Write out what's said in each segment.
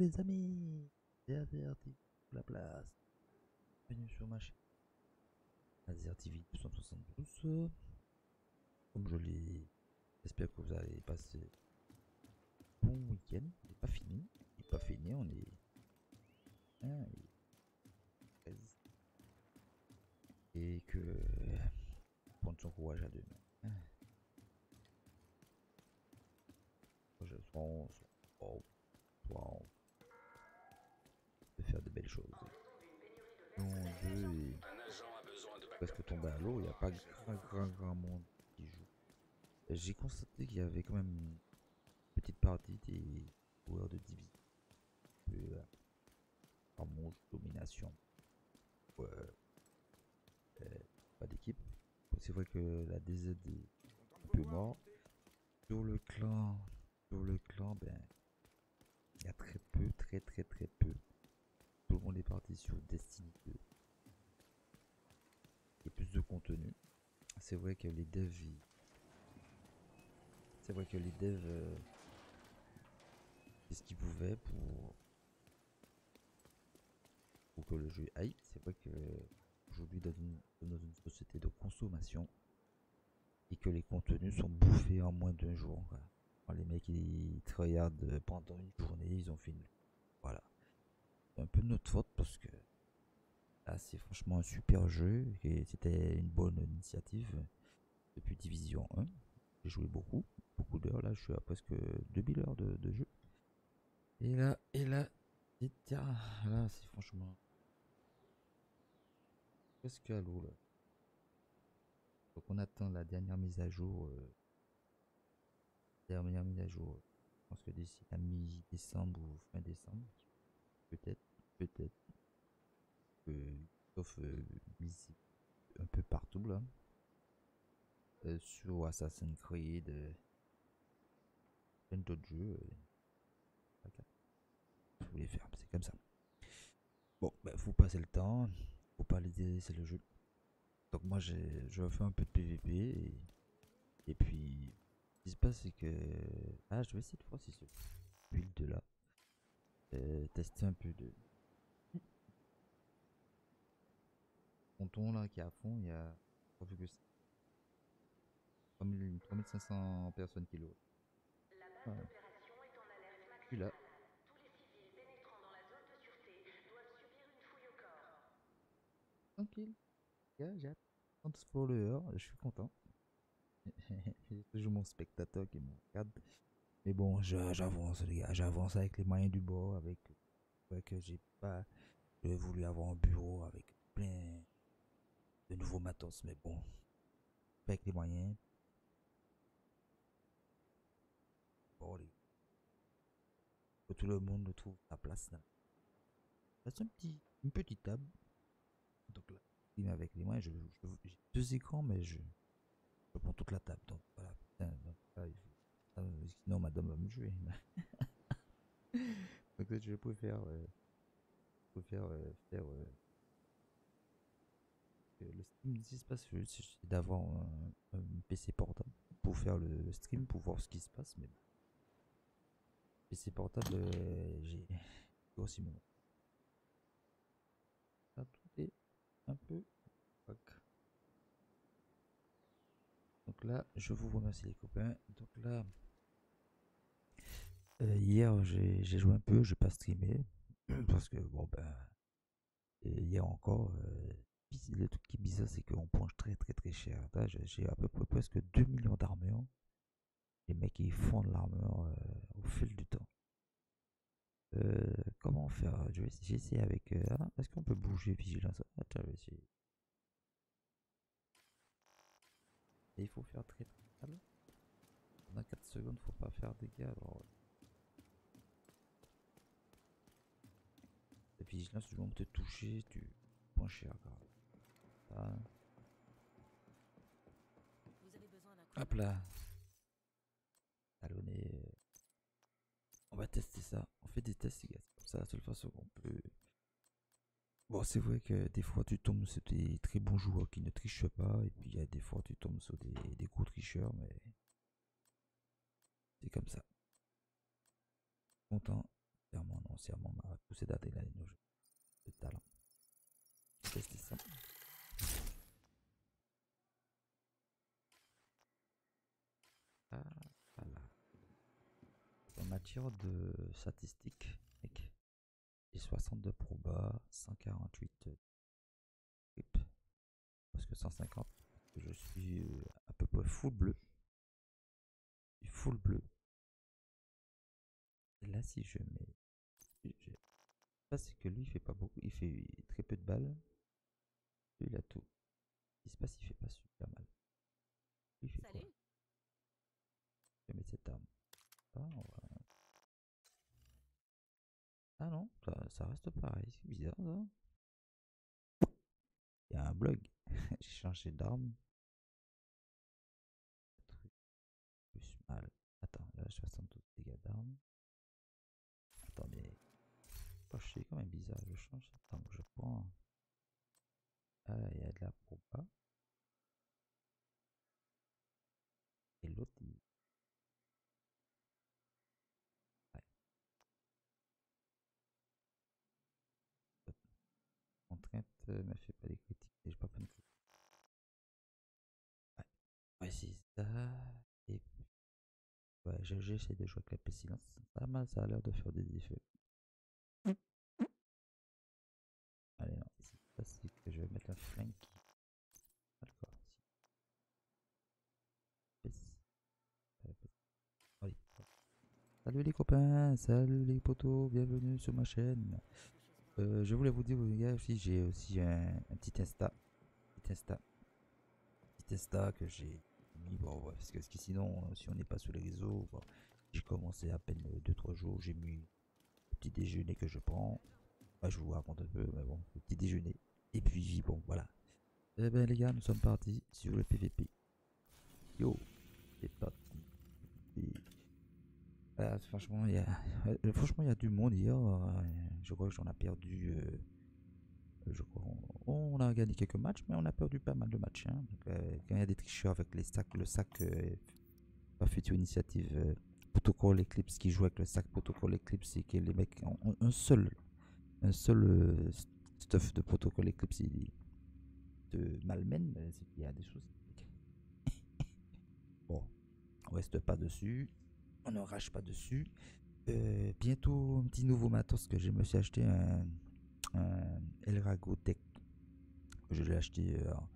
les amis, c'est Azerty la place. Bienvenue sur ma chaîne Azerty 272. Comme je l'ai, j'espère que vous allez passer un bon week-end. Il n'est pas fini, il n'est pas fini, on est hein, il est 13. Et que prendre son courage à deux mains. Je soit on peut faire de belles choses. Non, deux et presque tombé à l'eau, il n'y a pas grand monde qui joue. J'ai constaté qu'il y avait quand même une petite partie des joueurs de division. En manche, domination. Euh, euh, Pas d'équipe. C'est vrai que la DZ est un peu mort. Sur le clan, ben, il y a très peu, très peu. Tout le monde est parti sur Destiny 2. Il y a plus de contenu. C'est vrai que les devs, c'est ce qu'ils pouvaient pour que le jeu aille. C'est vrai que aujourd'hui dans une société de consommation et que les contenus sont bouffés en moins d'un jour. Les mecs ils tryhardent pendant une journée, ils ont fini. Voilà. C'est un peu de notre faute parce que là c'est franchement un super jeu et c'était une bonne initiative depuis Division 1. J'ai joué beaucoup d'heures là, je suis à presque 2000 heures de jeu. Et là, là c'est franchement presque à l'eau là. Donc on attend la dernière mise à jour. Je pense que d'ici à mi-décembre ou fin décembre, peut-être, peut-être, sauf mise un peu partout là. Sur Assassin's Creed, plein d'autres jeux. Je voulais faire, c'est comme ça. Bon, bah, faut passer le temps, faut pas les c'est le jeu. Donc moi je fais un peu de PVP et puis ce qui se passe c'est que je vais essayer de voir si ce build là tester un peu de ponton là qui est à fond, il y a 3500 personnes qui l'ont. La base Ah, d'opération est en alerte puis là, maximale. Tous les civils pénétrant dans la zone de sûreté doivent subir une fouille au corps. tranquille, j'ai 30 followers, je suis content. J'ai toujours mon spectateur qui me regarde. Mais bon, j'avance les gars, j'avance avec les moyens du bord, avec ouais, que j'ai voulu avoir un bureau avec plein de nouveaux matos, mais bon, avec les moyens, bon, que tout le monde trouve sa place là. C'est une petite table. Donc là, avec les moyens, j'ai deux écrans, mais je prends toute la table. Donc voilà, putain, donc, là, sinon madame va me jouer. Donc je préfère faire le stream. Ce qui se passe, c'est d'avoir un PC portable pour faire le stream, pour voir ce qui se passe. Mais PC portable, j'ai aussi mon. Là, tout est un peu. Donc là, je vous remercie les copains. Donc là, hier j'ai joué un peu, j'ai pas streamé parce que bon ben hier encore. Le truc qui est bizarre, c'est qu'on penche très cher. Là, j'ai à peu près presque 2 millions d'armures. Les mecs ils font de l'armure au fil du temps. Comment faire? J'ai essayé avec. Est-ce qu'on peut bouger vigilance? Attends, je vais essayer. Et il faut faire très mal. Pendant 4 secondes, faut pas faire des dégâts. Alors, la vigilance, du moment que te toucher, tu prends cher. Ah. Vous avez besoin d'un coup de Hop main. là. Allez, on va tester ça. On fait des tests, les gars. C'est comme ça la seule façon qu'on peut. Bon, c'est vrai que des fois tu tombes sur des très bons joueurs qui ne trichent pas, et puis il y a des fois tu tombes sur des gros tricheurs, mais c'est comme ça. Content. Serment, non, serment m'a poussé d'adrénaline au jeu. De talent. Tester ça. Ah, voilà. En matière de statistiques, mec, j'ai 62 probas, 148 clips, presque 150. Je suis à peu près full bleu. Full bleu. Et là, si je mets. Ça, c'est que lui, il fait pas beaucoup. Il fait très peu de balles. Lui, il a tout. Ce qui se passe, il fait pas super mal. Lui, il fait quoi? Je vais mettre cette arme. Ah, ah non, ça reste pareil. C'est bizarre, ça. Il y a un blog. J'ai changé d'arme. Plus mal. Attends, là, 72 dégâts d'arme. Attends, mais. Oh, je sais quand même bizarre. Je change cette arme que je prends. Ah, il y a de la proba. Et l'autre, il. Ouais. Contrainte me fait pas des critiques. J'ai pas plein de critiques. Ouais. Ouais, c'est ça. Et ouais, j'essaie de jouer avec la pestilence. Pas mal, ça a l'air de faire des effets. Allez, non, c'est pas si que je vais mettre un flank. D'accord. Allez. Salut les copains, salut les potos, bienvenue sur ma chaîne. Je voulais vous dire, les gars, aussi, j'ai aussi un petit Insta. Petit Insta. Petit Insta que j'ai mis, bon, ouais, parce que sinon, si on n'est pas sur les réseaux, bon, j'ai commencé à peine 2-3 jours, j'ai mis le petit déjeuner que je prends. Ouais, je vous raconte un peu, mais bon, le petit déjeuner. Et puis, bon, voilà. Eh ben, les gars, nous sommes partis sur le PVP. Yo, c'est parti. Et, franchement, il y a du monde hier. Je crois que j'en ai perdu. Je crois on a gagné quelques matchs, mais on a perdu pas mal de matchs. Hein. Donc, quand il y a des tricheurs avec les sacs, le sac pas future initiative Protocol Eclipse qui joue avec le sac Protocol Eclipse, c'est que les mecs ont un seul stuff de Protocol Eclipse, il te malmène, c'est qu'il y a des choses. Bon, on reste pas dessus, on ne rage pas dessus. Bientôt un petit nouveau matos que je me suis acheté un Elrago Tech que je l'ai acheté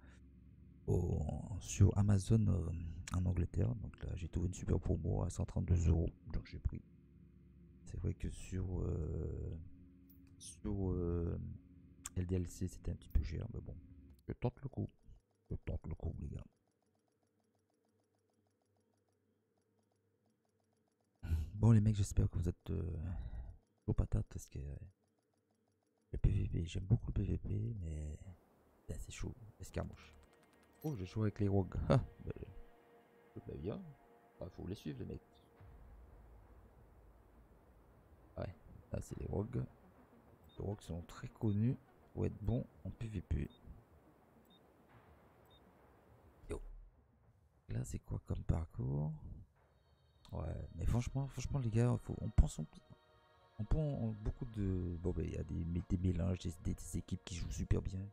sur Amazon en Angleterre. Donc là j'ai trouvé une super promo à 132 €. Donc j'ai pris. C'est vrai que sur LDLC c'était un petit peu cher, mais bon, je tente le coup. Je tente le coup, les gars. Bon, les mecs, j'espère que vous êtes aux patates parce que le PVP, j'aime beaucoup le PVP, mais c'est chaud. Escarmouche. Oh, je joue avec les rogues. Ah, bah bien. Ah, faut les suivre, les mecs. Ouais, là, c'est les rogues. Les rogues sont très connus pour être bons en PVP. Yo. Là, c'est quoi comme parcours? Ouais, mais franchement, les gars, on pense beaucoup de. Bon, bah, il y a des mélanges, des équipes qui jouent super bien.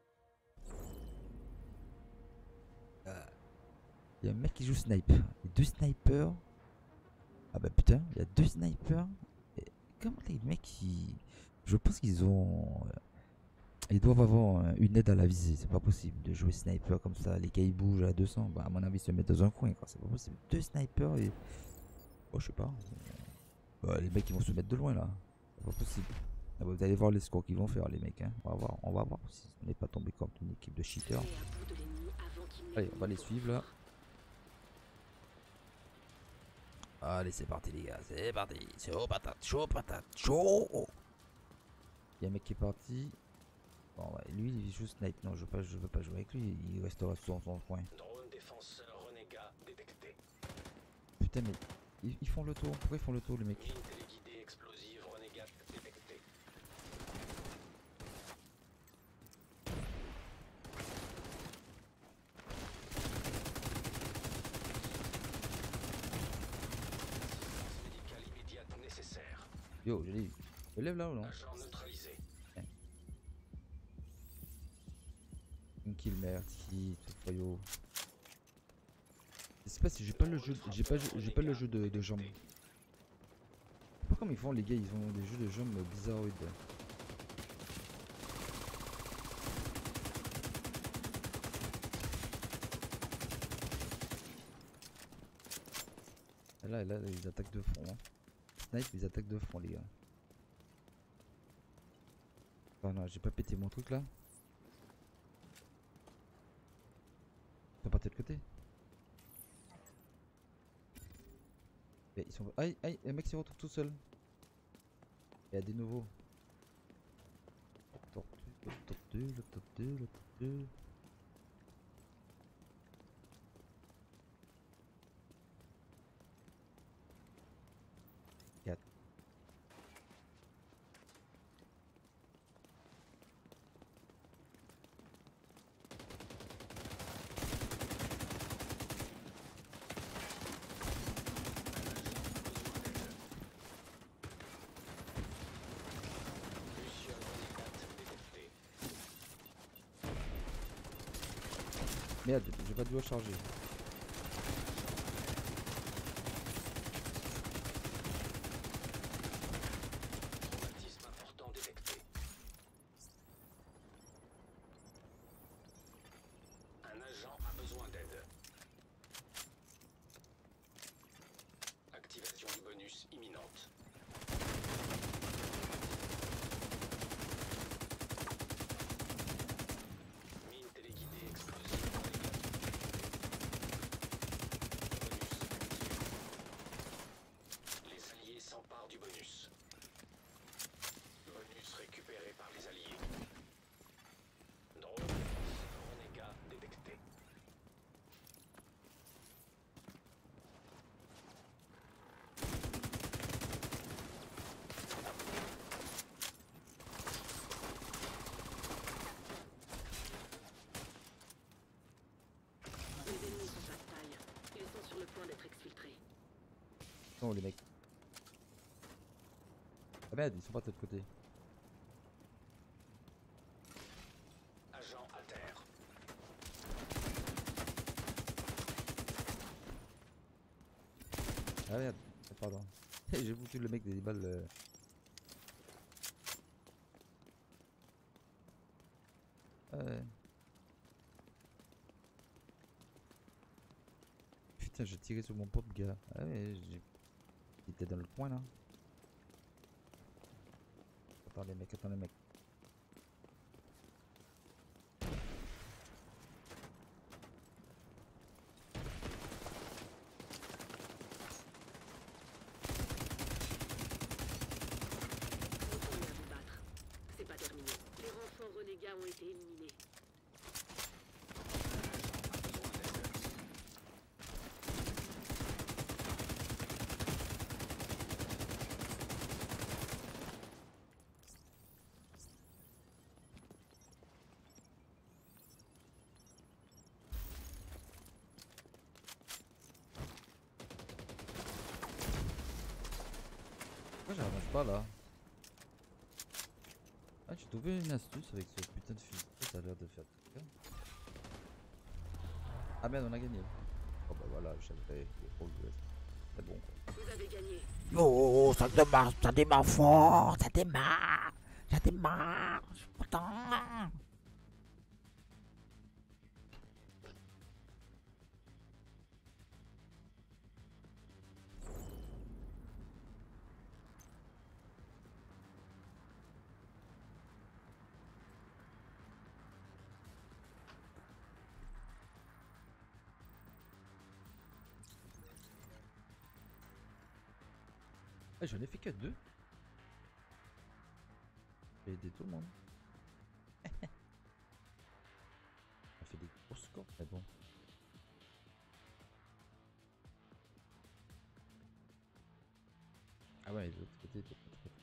Il y a un mec qui joue sniper. Il y a deux snipers. Ah bah putain, il y a deux snipers. Et comment les mecs, je pense qu'ils ont. Ils doivent avoir une aide à la visée. C'est pas possible de jouer sniper comme ça. Les gars ils bougent à 200. Bah, à mon avis, ils se mettent dans un coin. C'est pas possible. Deux snipers et. Oh, je sais pas. Bah, les mecs ils vont se mettre de loin là. C'est pas possible. Ah bah, vous allez voir les scores qu'ils vont faire, les mecs. Hein. On va voir si on n'est pas tombé comme une équipe de cheaters. Allez, on va les suivre là. Allez, c'est parti, les gars. C'est parti. Chaud patate, chaud patate, chaud. Il y a un mec qui est parti. Bon, ouais, lui, il joue snipe. Non, je veux pas jouer avec lui. Il restera sur son coin. Drone défenseur renégat détecté. Putain, mais ils font le tour. Pourquoi ils font le tour, les mecs? Mine téléguidée explosive renégat détectée. Assistance médicale immédiate nécessaire. Yo, je l'ai eu. Je lève là ou non? Agent neutralisé. Une kill merde, qui tout foyau. Je sais pas si j'ai pas le jeu, j'ai pas le jeu de jambes. Je sais pas comment ils font les gars, ils ont des jeux de jambes bizarroïdes. Et là, ils attaquent de front. Hein. Snipe, ils attaquent de front, les gars. Oh non, j'ai pas pété mon truc là. Ils sont partis de l'autre côté. Et ils sont. Aïe, aïe, le mec s'y retrouve tout seul. Il y a des nouveaux. Le tortue. Plusieurs renégates détectées. Merde, j'ai pas dû recharger. Traumatisme important détecté. Un agent a besoin d'aide. Activation du bonus imminente. Mine téléguidée explosive renégate détectée. Bonus actif. Les alliés s'emparent du bonus. Bonus récupéré par les alliés. Drone de force renégat détecté. Les ennemis sont à taille. Ils sont sur le point d'être exfiltrés. Non, les mecs. Ah merde, ils sont pas de l'autre côté. Agent à terre. Ah merde, pardon. J'ai foutu le mec des balles. Ouais. Putain, j'ai tiré sur mon propre gars. Ah ouais, il était dans le coin là. Attends les mecs, attends les mecs. Continuez à vous battre. C'est pas terminé. Les renforts renégats ont été éliminés. Pourquoi j'avance pas là? Ah, j'ai trouvé une astuce avec ce putain de fusil. Ça a l'air de faire tout ça. Ah merde, on a gagné. Oh bah voilà, je savais. C'est bon quoi. Vous avez gagné. Yo, ça démarre fort, ça démarre, putain. Ah, j'en ai fait que 2. J'ai aidé tout le monde. On a fait des gros scores, mais bon. Ah ouais, de l'autre côté, t'es pas très.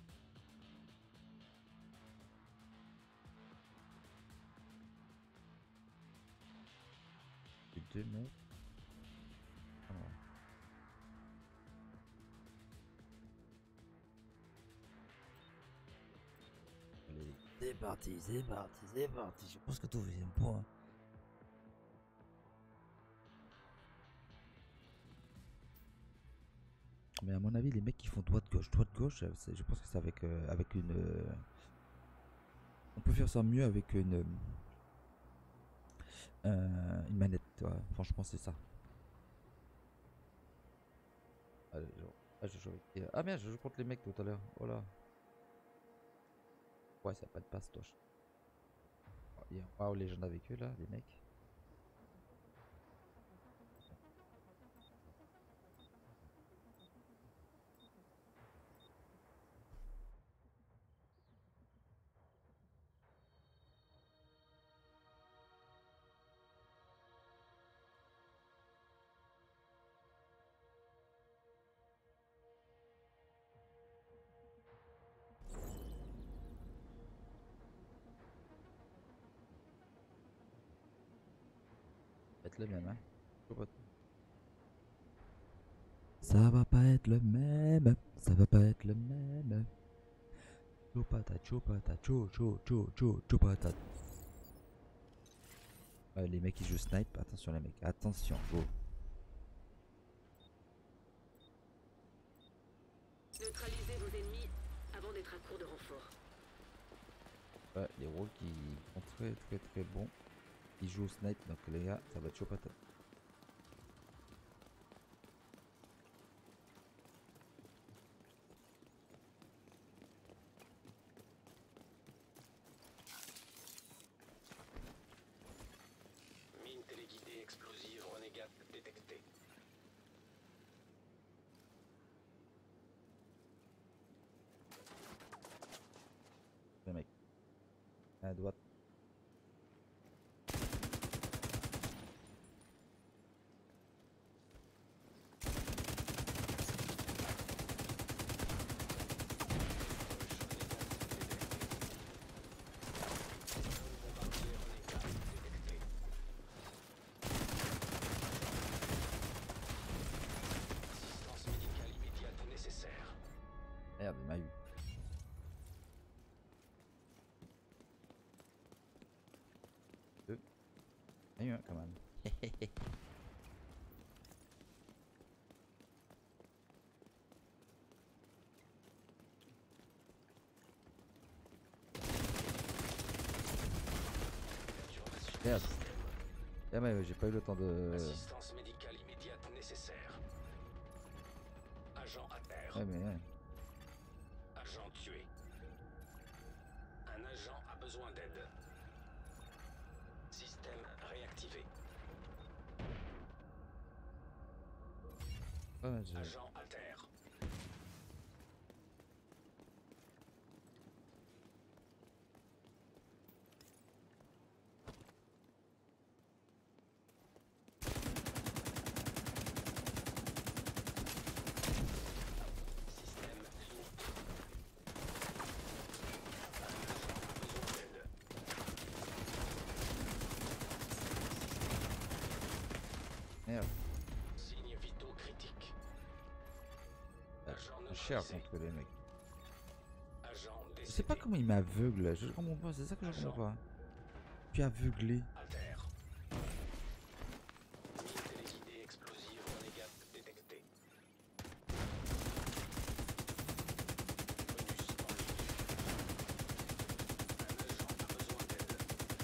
Les 2 mecs. Ah non. parti, c'est parti, c'est parti. Je pense que tout deuxième point. Mais à mon avis, les mecs qui font droite-gauche, je pense que c'est avec une... on peut faire ça mieux avec une manette, ouais. Franchement, c'est ça. Allez, je joue avec... Ah merde, je joue contre les mecs tout à l'heure. Voilà. Ouais, ça n'a pas de passe, toi. Waouh, les gens avec eux là, les mecs. Être le même, hein. Ça va pas être le même. Ça va pas être le même. Chaud patate, chaud patate, chaud patate. Les mecs ils jouent snipe. Attention les mecs, attention, go. Neutralisez vos ennemis avant d'être à court de renfort. Ouais, les rôles qui sont très bons. Ils jouent au snipe, donc les gars, ça va être chaud patate. Mine téléguidée explosive renégate détectée. Les mecs. À droite. Assistance médicale immédiate nécessaire. Merde, il m'a eu. Deux. Il y a eu un quand même. Merde. Ah mais j'ai pas eu le temps de... Assistance médicale immédiate nécessaire. Agent à terre. Ouais mais... ouais. Agent tué. Un agent a besoin d'aide. Système réactivé. Ouais, Agent à terre. Système limité. Un agent a besoin d'aide. Merde. Signes vitaux critiques. Agent C'est cher neutralisé. contre les mecs. Agent Je décédé. sais pas comment il m'aveugle, je comprends pas, c'est ça que je comprends pas. Je suis aveuglé. À terre. Mine téléguidée explosive renégate détectée. Bonus en ligne. Un agent a besoin d'aide.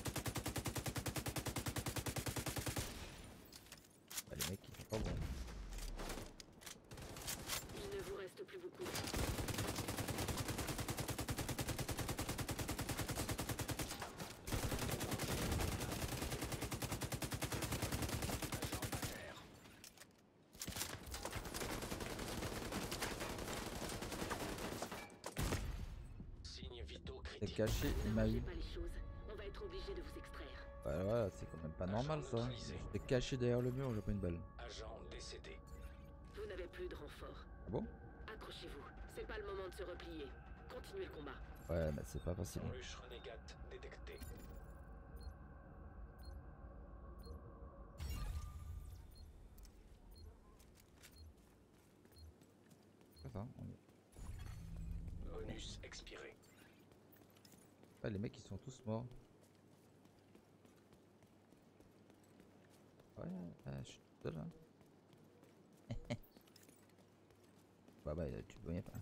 Bah, les mecs ils sont pas bons. Il ne vous reste plus beaucoup. Agent à terre. Signes vitaux C'est critiques. caché, il m'a N'arrangez eu. pas les choses. On va être obligé de vous extraire. Ouais, ouais, c'est quand même pas normal ça. neutralisé. J'étais caché derrière le mur, j'ai pas une balle. Agent décédé. Vous n'avez plus de renfort. Ah bon? Accrochez-vous. C'est pas le moment de se replier. Continuez le combat. Ouais, mais c'est pas facile. Ruche renégate détectée. C'est ça, on y est. Bonus expiré. Ah, les mecs ils sont tous morts. Ouais, je suis tout seul hein. Bah tu peux rien faire.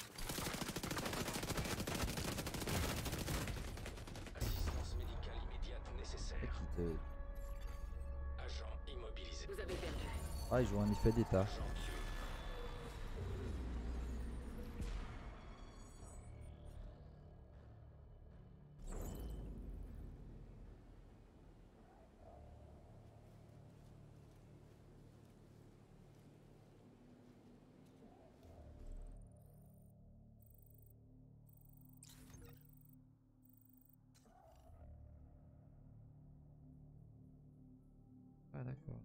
Assistance médicale immédiate nécessaire. Mec, il te... Agent immobilisé. Vous avez perdu. Ah, ils jouent un effet d'état. Agent tué. Ah d'accord.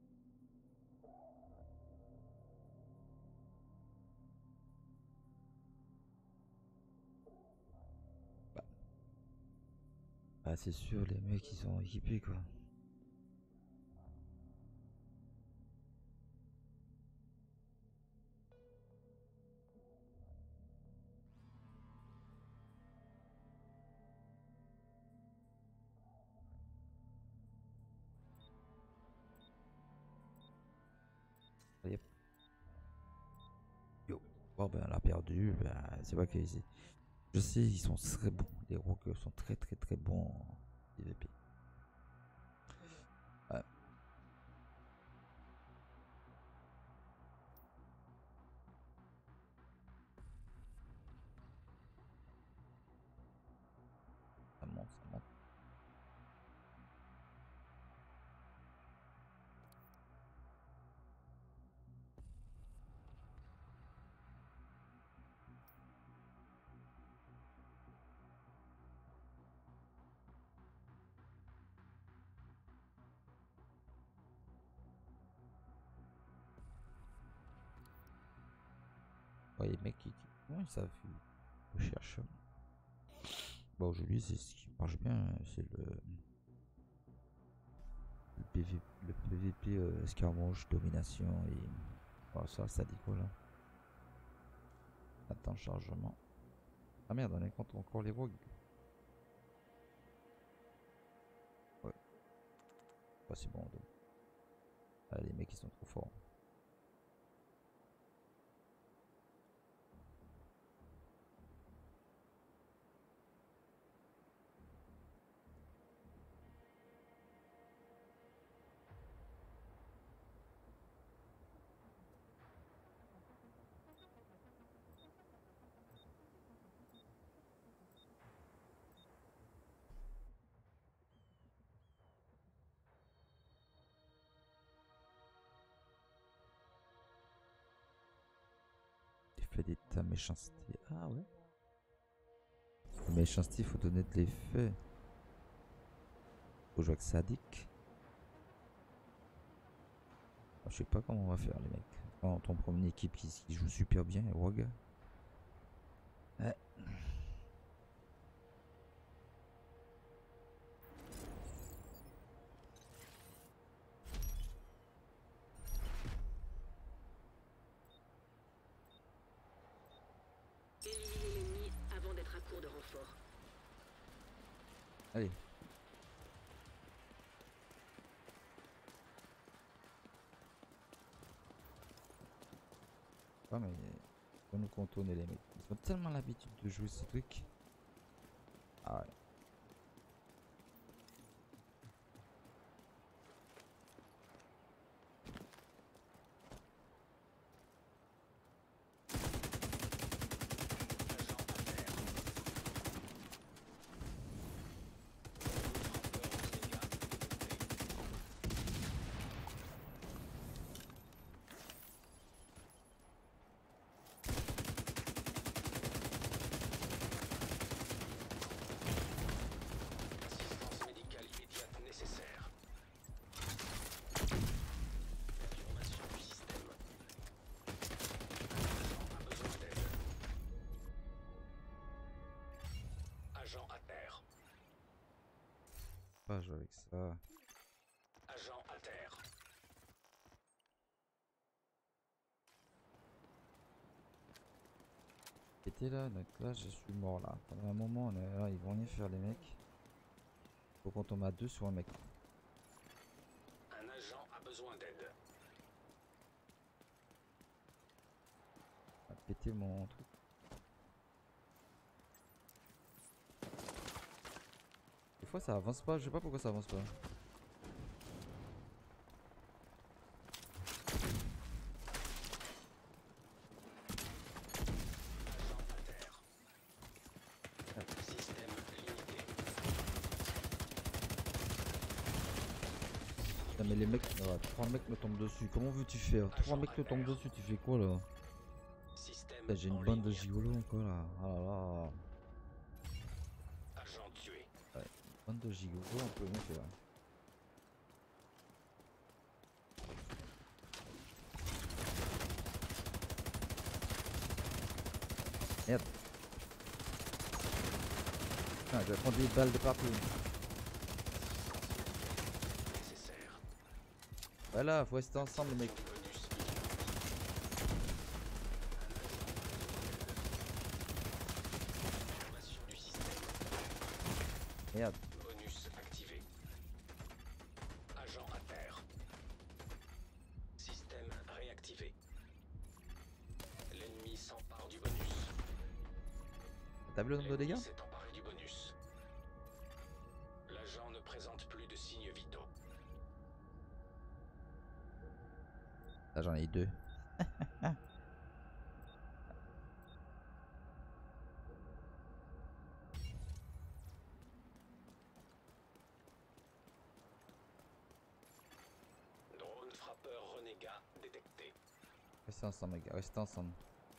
Bah. Ah c'est sûr, les mecs ils sont équipés quoi. Allez, hop. Yo. Bon ben on a perdu, ben, c'est pas que je sais ils sont très bons, les rockers sont très très très bons en PvP. Ouais, ça monte, ça monte. Ouais, les mecs ouais, ça fait recherche. Bon aujourd'hui c'est ce qui marche bien, c'est le PVP escarmouche, domination et bon, ça dit quoi là? Attends, chargement. Ah merde, on est contre encore les rogues. Ouais, bah, c'est bon. Donc. Ah, les mecs ils sont trop forts. Effet d'état, méchanceté. Ah ouais. Méchanceté, il faut donner de l'effet. Faut jouer avec sadique. Ah, je sais pas comment on va faire les mecs. Quand on prend une équipe qui joue super bien, les rogues. Ouais. Éliminez l'ennemi avant d'être à court de renfort. Allez. Ouais, mais faut nous contourner les mecs. Ils ont tellement l'habitude de jouer ce truc. Ah ouais. Assistance médicale immédiate nécessaire. Perturbation du système. Agent a besoin d'aide. Agent à terre. Pas jouer avec ça. Agent à terre. pété là, donc là je suis mort là. Pendant un moment on est là, ils vont rien faire les mecs. Faut qu'on tombe à 2 sur un mec. Un agent a besoin d'aide. On a pété mon truc. Des fois ça avance pas, je sais pas pourquoi ça avance pas. Système limité. Ah, mais les mecs, 3 mecs me tombent dessus. Comment veux-tu faire? 3 mecs te tombent dessus, tu fais quoi là? Système Putain, j'ai une en bande de ligne. gigolos encore là. Ah là là. Agent tué. Ouais, une bande de gigolos, on peut rien faire. Merde. Putain, je vais prendre des balles de partout. Nécessaire. Voilà, faut rester ensemble les mecs. Bonus. Information du système. Merde. Bonus activé. Agent à terre. Système réactivé. L'ennemi s'empare du bonus. T'as vu le nombre de dégâts? L'ennemi s'est emparé du bonus. L'agent ne présente plus de signes vitaux. Là j'en ai 2. Drone frappeur renégat détecté. Restez ensemble les gars, restez ensemble.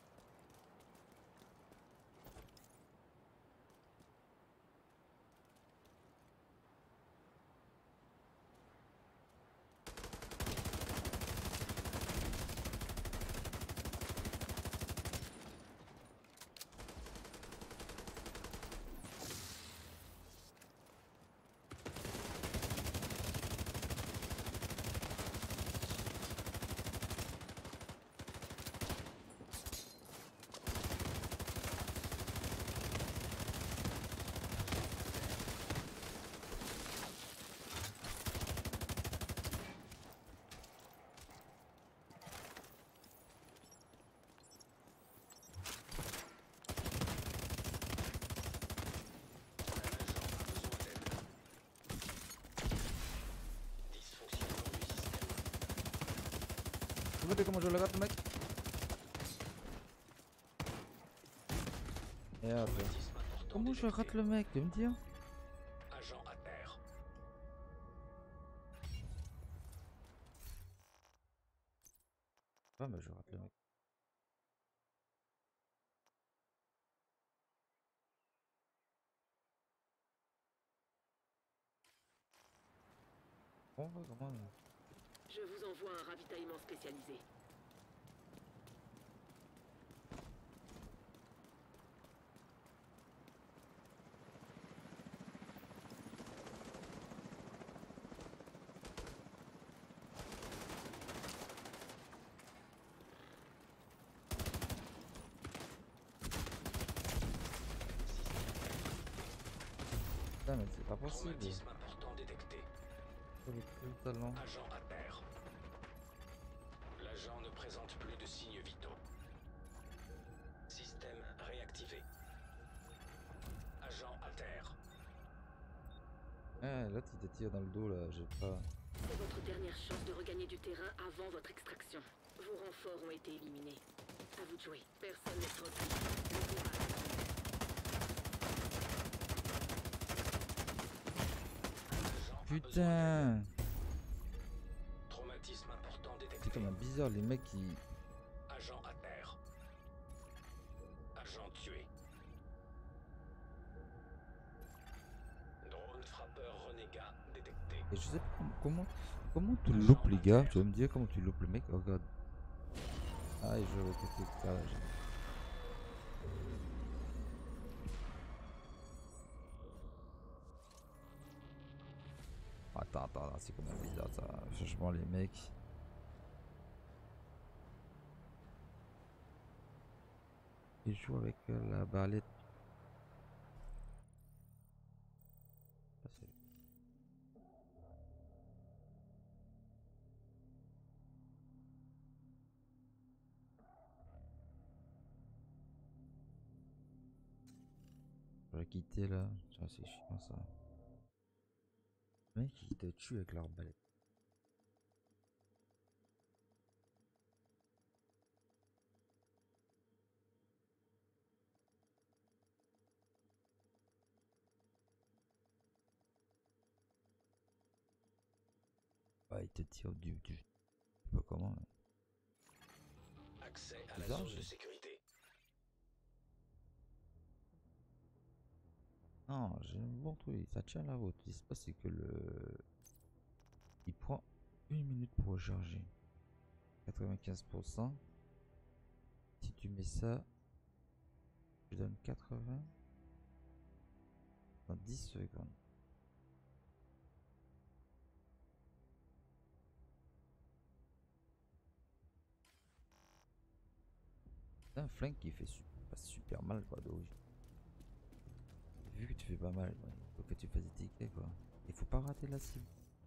Dysfonctionnement du système. Vous voyez comment je le rate le mec? Merde. Traumatisme important Comment je détecté. rate le mec? Tu veux me dire? Agent à terre. Ah mais je rate le mec. Bon, ouais, comment... Je vous envoie un ravitaillement spécialisé. Putain mais c'est pas possible. Traumatisme important détecté. Totalement. Agent à terre. L'agent ne présente plus de signes vitaux. Système réactivé. Agent à terre. Ah, l'autre il te tire dans le dos là, j'ai pas... C'est votre dernière chance de regagner du terrain avant votre extraction. Vos renforts ont été éliminés. À vous de jouer. Personne n'est tranquille. Bon courage. Agent a besoin d'aide. Putain! Traumatisme important C'est détecté. quand même bizarre les mecs qui... Agent à terre. Agent tué. Drone frappeur renégat détecté. Et je sais pas comment tu loupes les gars, tu vas me dire comment tu loupes le mec, oh god. Ah et je vais péter le carrelage. Attends, c'est quand même bizarre ça, franchement les mecs. Il joue avec la balette. Ah, c'est lui. Je vais quitter là. Ça, c'est chiant ça. Les mecs, ils te tuent avec leur balette. Ah, ils te tirent du. Je sais pas comment. Accès à la Bizarre, zone de sécurité. Non, j'ai un bon truc. Ça tient la route. Ce qui se passe, c'est que le. Il prend 1 minute pour recharger. 95%. Si tu mets ça, je donne 80 dans 10 secondes. C'est un flingue qui fait pas super mal quoi d'origine. Vu que tu fais pas mal, ouais, il faut que tu fasses des tickets quoi. Il faut pas rater la cible.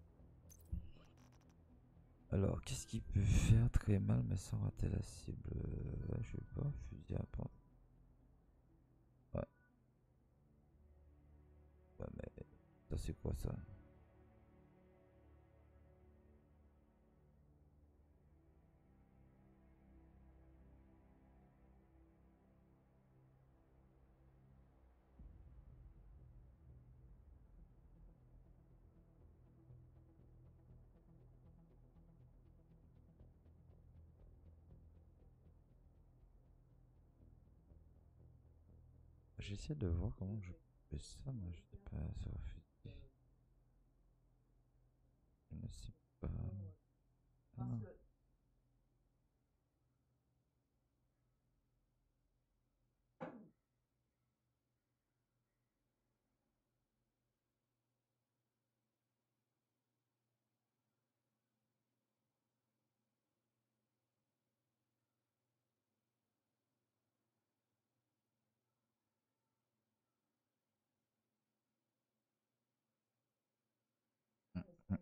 Alors, qu'est-ce qui peut faire très mal mais sans rater la cible? Je sais pas, fusil à pompe. Ouais, ouais, mais ça c'est quoi ça? J'essaie de voir comment je fais ça, mais je sais pas, ça va fusil. Je ne sais pas. Ah non. Hum, hum.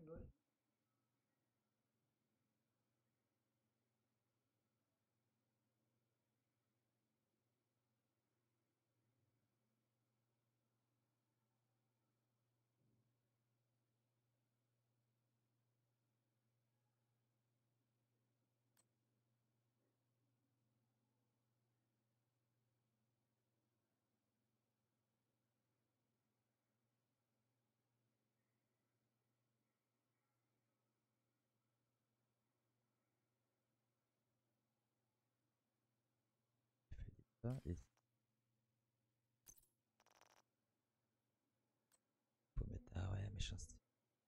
Ça et faut mettre. Ah ouais, méchanceté.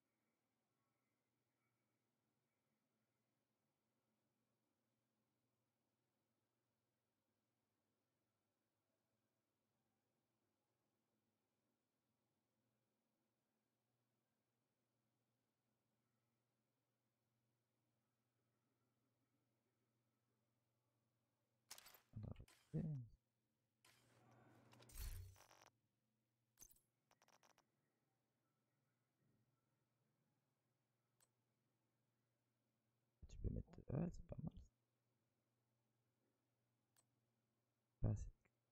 Attends, je vais- Tu peux mettre. Ouais, c'est pas mal. Pas assez.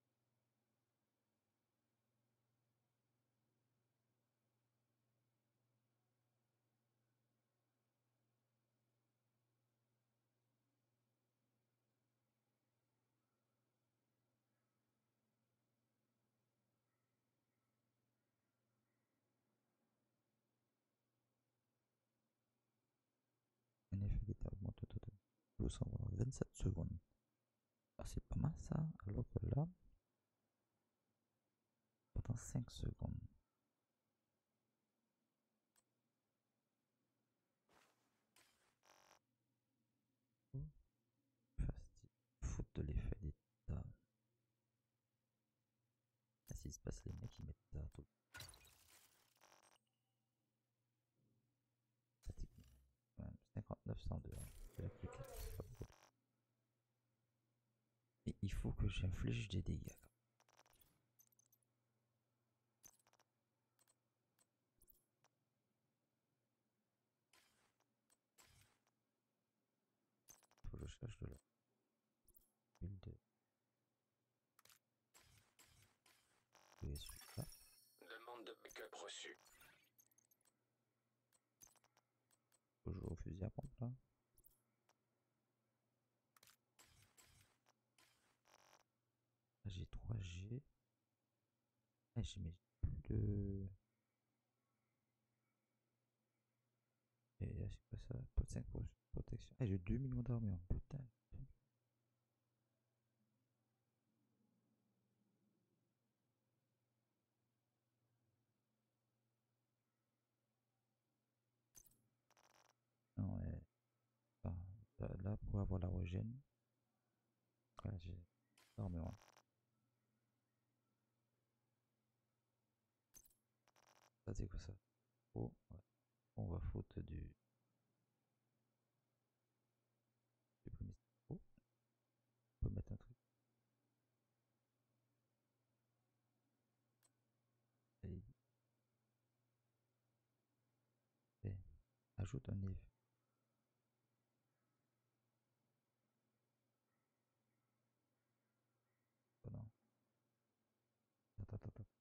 En effet, il est augmenté au total. 27 secondes. Ah, c'est pas mal ça. Alors que là, pendant 5 secondes. Oh, fastidie. Faute de l'effet d'état. Qu'est-ce qui se passe, les mecs, ils mettent ça tout. Pratiquement. Ouais, 5902. C'est là clic, c'est pas beaucoup. Et Mais il faut que j'inflige des dégâts. Faut que je cherche de la bulle de. Et celui-là. Demande de backup reçue. Faut jouer au fusil à pompe là. Là, j'ai 3G. Ah, j'ai mis plus de. Et là, c'est quoi ça? Pas de 5 protection. Ah, j'ai 2 millions d'armure. Putain. Non, ouais. Enfin, là, pour avoir la régène. Voilà, j'ai énormément. Ça, c'est quoi ça? Oh, ouais. On va faute du bonus. Oh, on peut mettre un truc. Allez, et ajoute un effet. Oh non. Attends, attends, attends.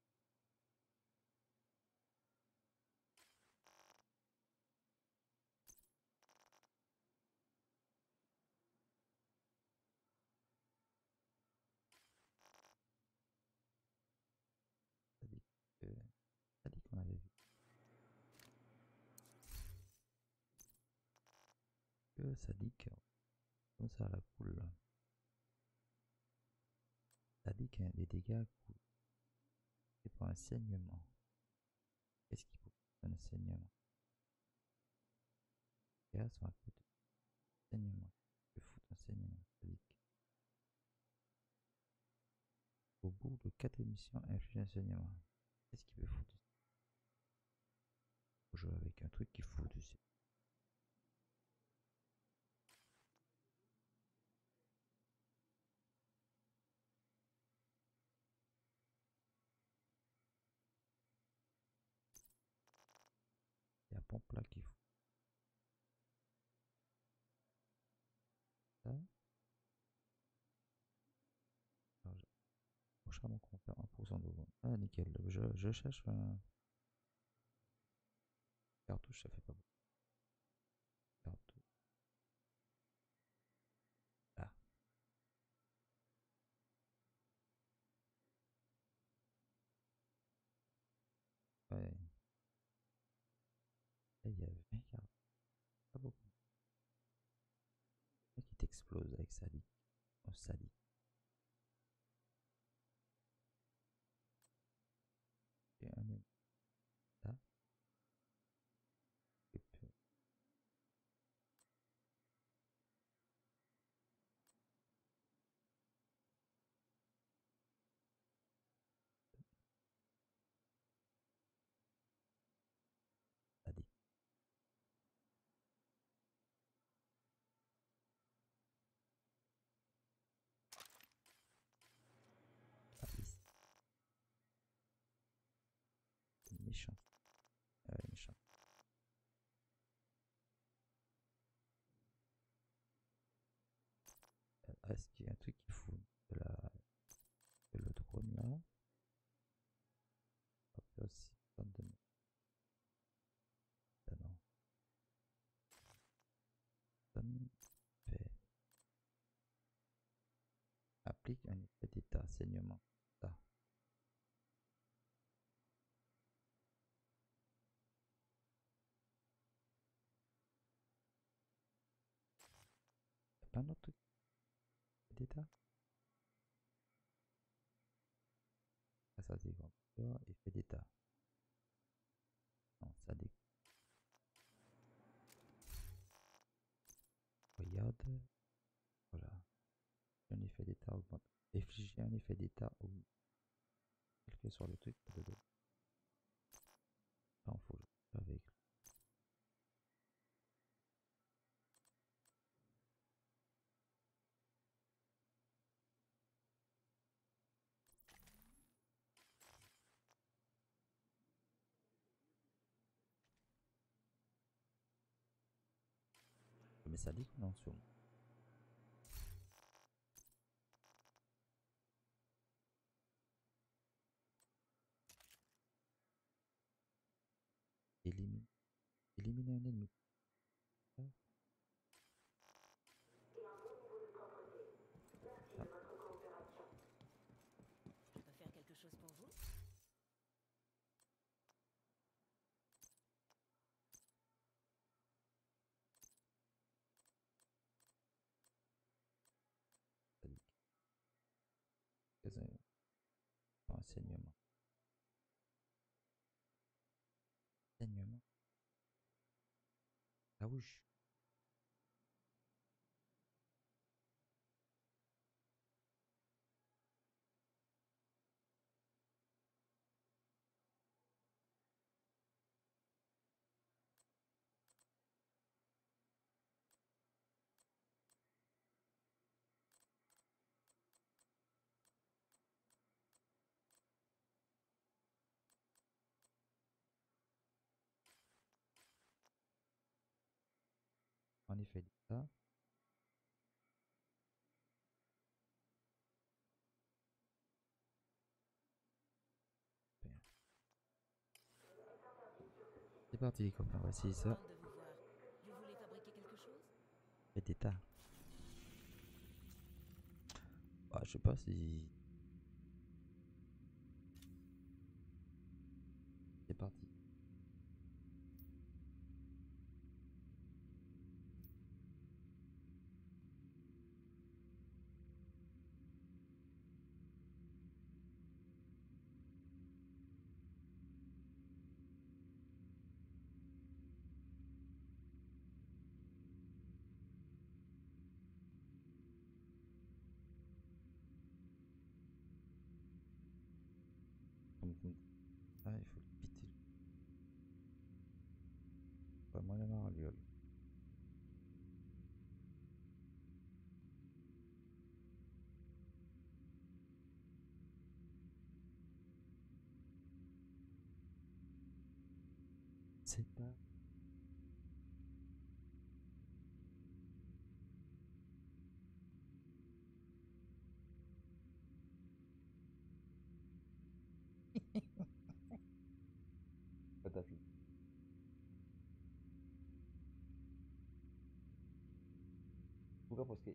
Ça dit que- ça dit qu'on avait vu que ça dit que comme ça la cool. Ça dit que les dégâts coulent. C'est pour un saignement. Qu'est-ce qu'il faut pour un saignement? Les dégâts sont à côté du saignement. Je fous un saignement. Ça dit qu'au bout de 4 émissions, inflige un saignement. Qu'est-ce qu'il peut foutre? Faut jouer avec un truc qui fout du saignement. Il y a pompe là qui fout ça. Alors, prochainement qu'on perd 1% de bon. Ah nickel, je cherche un cartouche, ça fait pas beaucoup. Cartouche. Ah, ouais. Là, il y a 20 cartes. Pas beaucoup. Là, qui t'explose avec sadique. Oh, sadique. Et un là. Et puis, sadique. Ah, c'est méchant. Ouais, méchant. Est-ce qu'il y a un truc qui fout de le drone là? Hop, là aussi. Ah non. Donne, fait. Applique un effet d'état, saignement. Ça. Y'a pas un autre truc d'état? Ah, ça c'est grand. Effet d'état. Non, ça dé. Regarde. Voilà. Un effet d'état augmente. Infliger un effet d'état augmente. Cliquez sur le truc pour le dos. Non, faut jouer avec. mais ça dit non sur. Éliminer. Éliminer un ennemi. Ah, Je peux faire quelque chose pour vous? ça dit. Enseignement. Enseignement. Ah oui. En effet, ça. Bien. C'est parti les copains, on va essayer ça. Contente de vous voir. Vous voulez fabriquer quelque chose? Faites état. Ah, je sais pas si. C'est parti. Ah, il faut le piter. Vraiment la margueule. C'est pas. Pas tapis. Pourquoi? Parce que.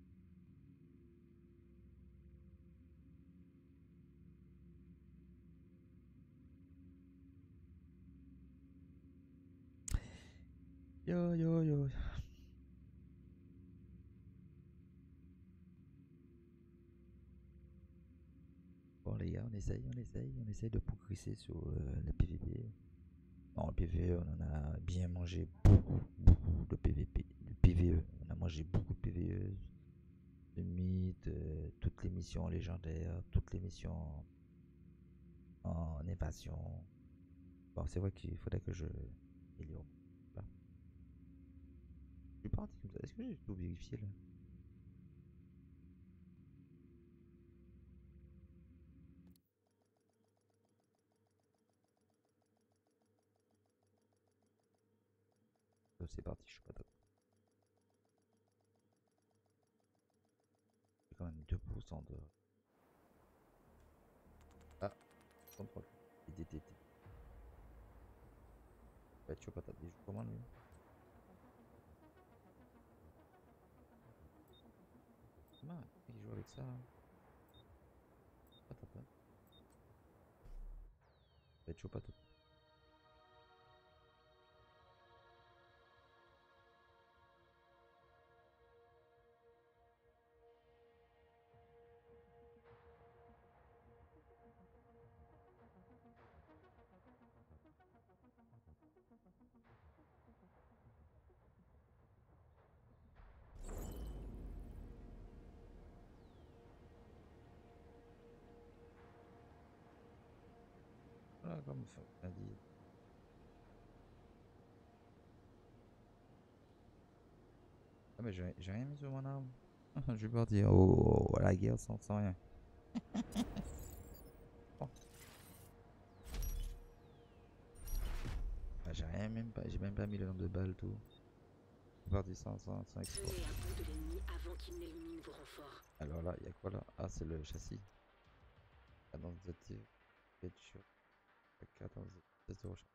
Yo yo yo. Bon les gars, on essaye de progresser sur le PVP. Non, le PVE, on en a bien mangé beaucoup de PVP, du PVE. On a mangé beaucoup de PVE, de mythes, toutes les missions légendaires, toutes les missions en évasion. Bon, c'est vrai qu'il faudrait que je améliore. Là. Je suis parti comme ça. Est-ce que j'ai tout vérifié là? C'est parti, je suis pas d'accord. J'ai quand même 2% de. Ah, contrôle. IDTT. Bah, tu vois pas, t'as des jeux comment lui? Comment il joue avec ça? Hein. Patata. Bah, tu vois pas, voilà, comme on a dit. Ah, mais j'ai rien mis sur mon arme. Je vais partir à la guerre sans rien. Bon. Ah, j'ai même pas mis le nombre de balles, tout. parti sans expo. Venez à bout de l'ennemi avant qu'il n'élimine vos renforts. Alors là, il y a quoi là? Ah, c'est le châssis. Cadence de tir. Headshot. Cadence de test de recherche.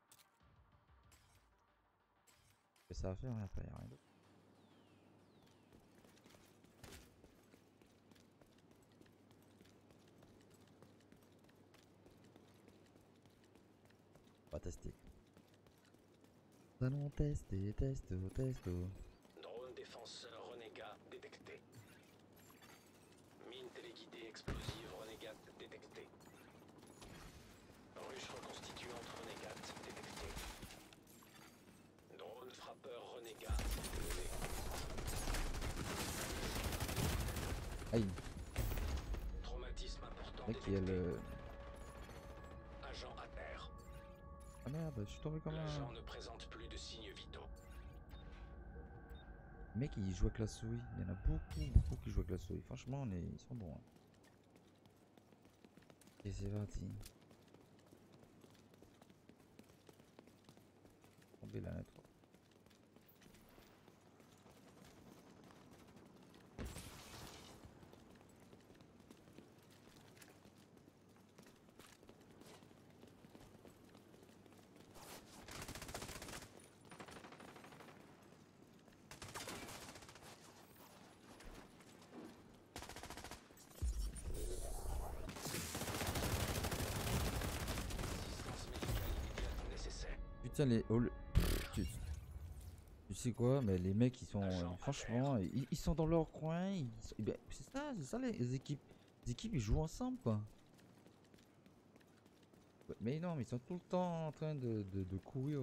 Que ça va faire, mais après, il n'y a rien d'autre. On va tester. Allons tester, testo. Drone défenseur renégat détecté. Mine téléguidée explosive renégate détectée. Ruche reconstituante renégate détectée. Drone frappeur renégat levé. Aïe, Traumatisme important mec, il y a détecté. le. Agent à terre. Ah merde, je suis tombé comme L'agent un. ne présente plus de signes vitaux. Mec, il joue avec la souris. Il y en a beaucoup qui jouent avec la souris. Franchement, ils sont bons. Hein. Et c'est parti. Tomber la lettre. Assistance médicale immédiate nécessaire. Putain, tu sais quoi, mais les mecs, ils sont. Franchement, ils sont dans leur coin. Ben, c'est ça les équipes. Les équipes, ils jouent ensemble, quoi. Ouais, mais non, mais ils sont tout le temps en train de courir.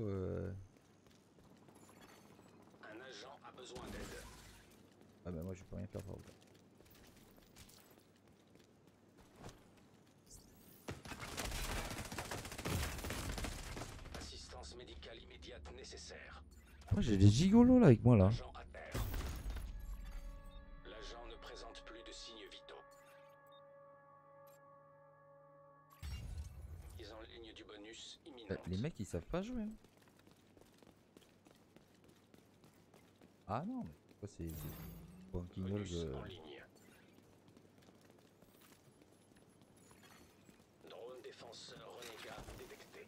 Un agent a besoin d'aide. Ah bah moi je peux rien faire pour ça. Assistance médicale immédiate nécessaire. Moi j'ai des gigolos là avec moi là. Agent à terre. L'agent ne présente plus de signes vitaux. Ils en ligne du bonus imminente. Les mecs ils savent pas jouer. Hein. Ah non, mais quoi c'est Banking Bonus Hall, en ligne. Drone défenseur renégat détecté.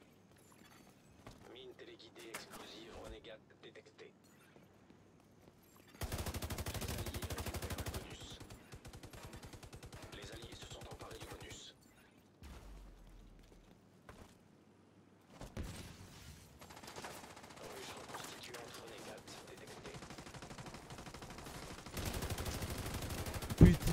Mine téléguidée explosive renégate détectée. Les alliés récupèrent le bonus. Les alliés se sont emparés du bonus. Ruche reconstituante renégate détectée. Putain.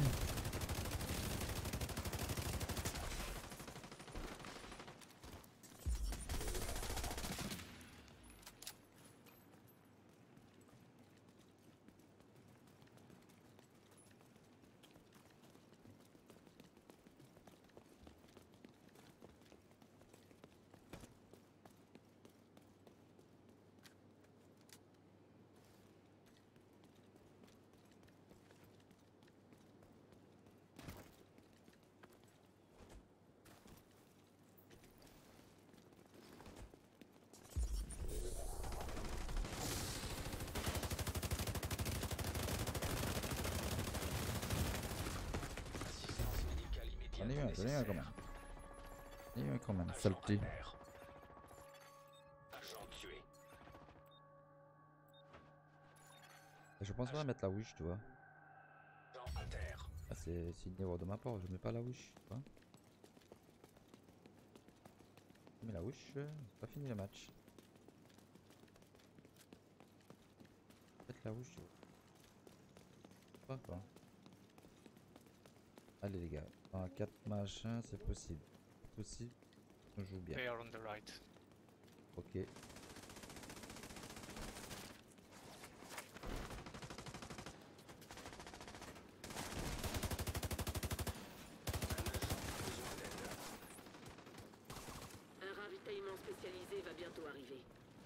Assistance médicale immédiate J'en ai un nécessaire. quand même. J'en ai un quand même, Agent saleté. à terre. Agent tué. Je pense pas à mettre la wish, tu vois. Agent à terre. Ah, c'est une erreur de ma part, je mets pas la wish, tu vois. Je mets la wish, c'est pas fini le match. Faites la wish, tu vois. Pas quoi. Allez les gars, en 4 machins, c'est possible. C'est possible, on joue bien. They are on the right. Ok. Un ravitaillement spécialisé va bientôt arriver.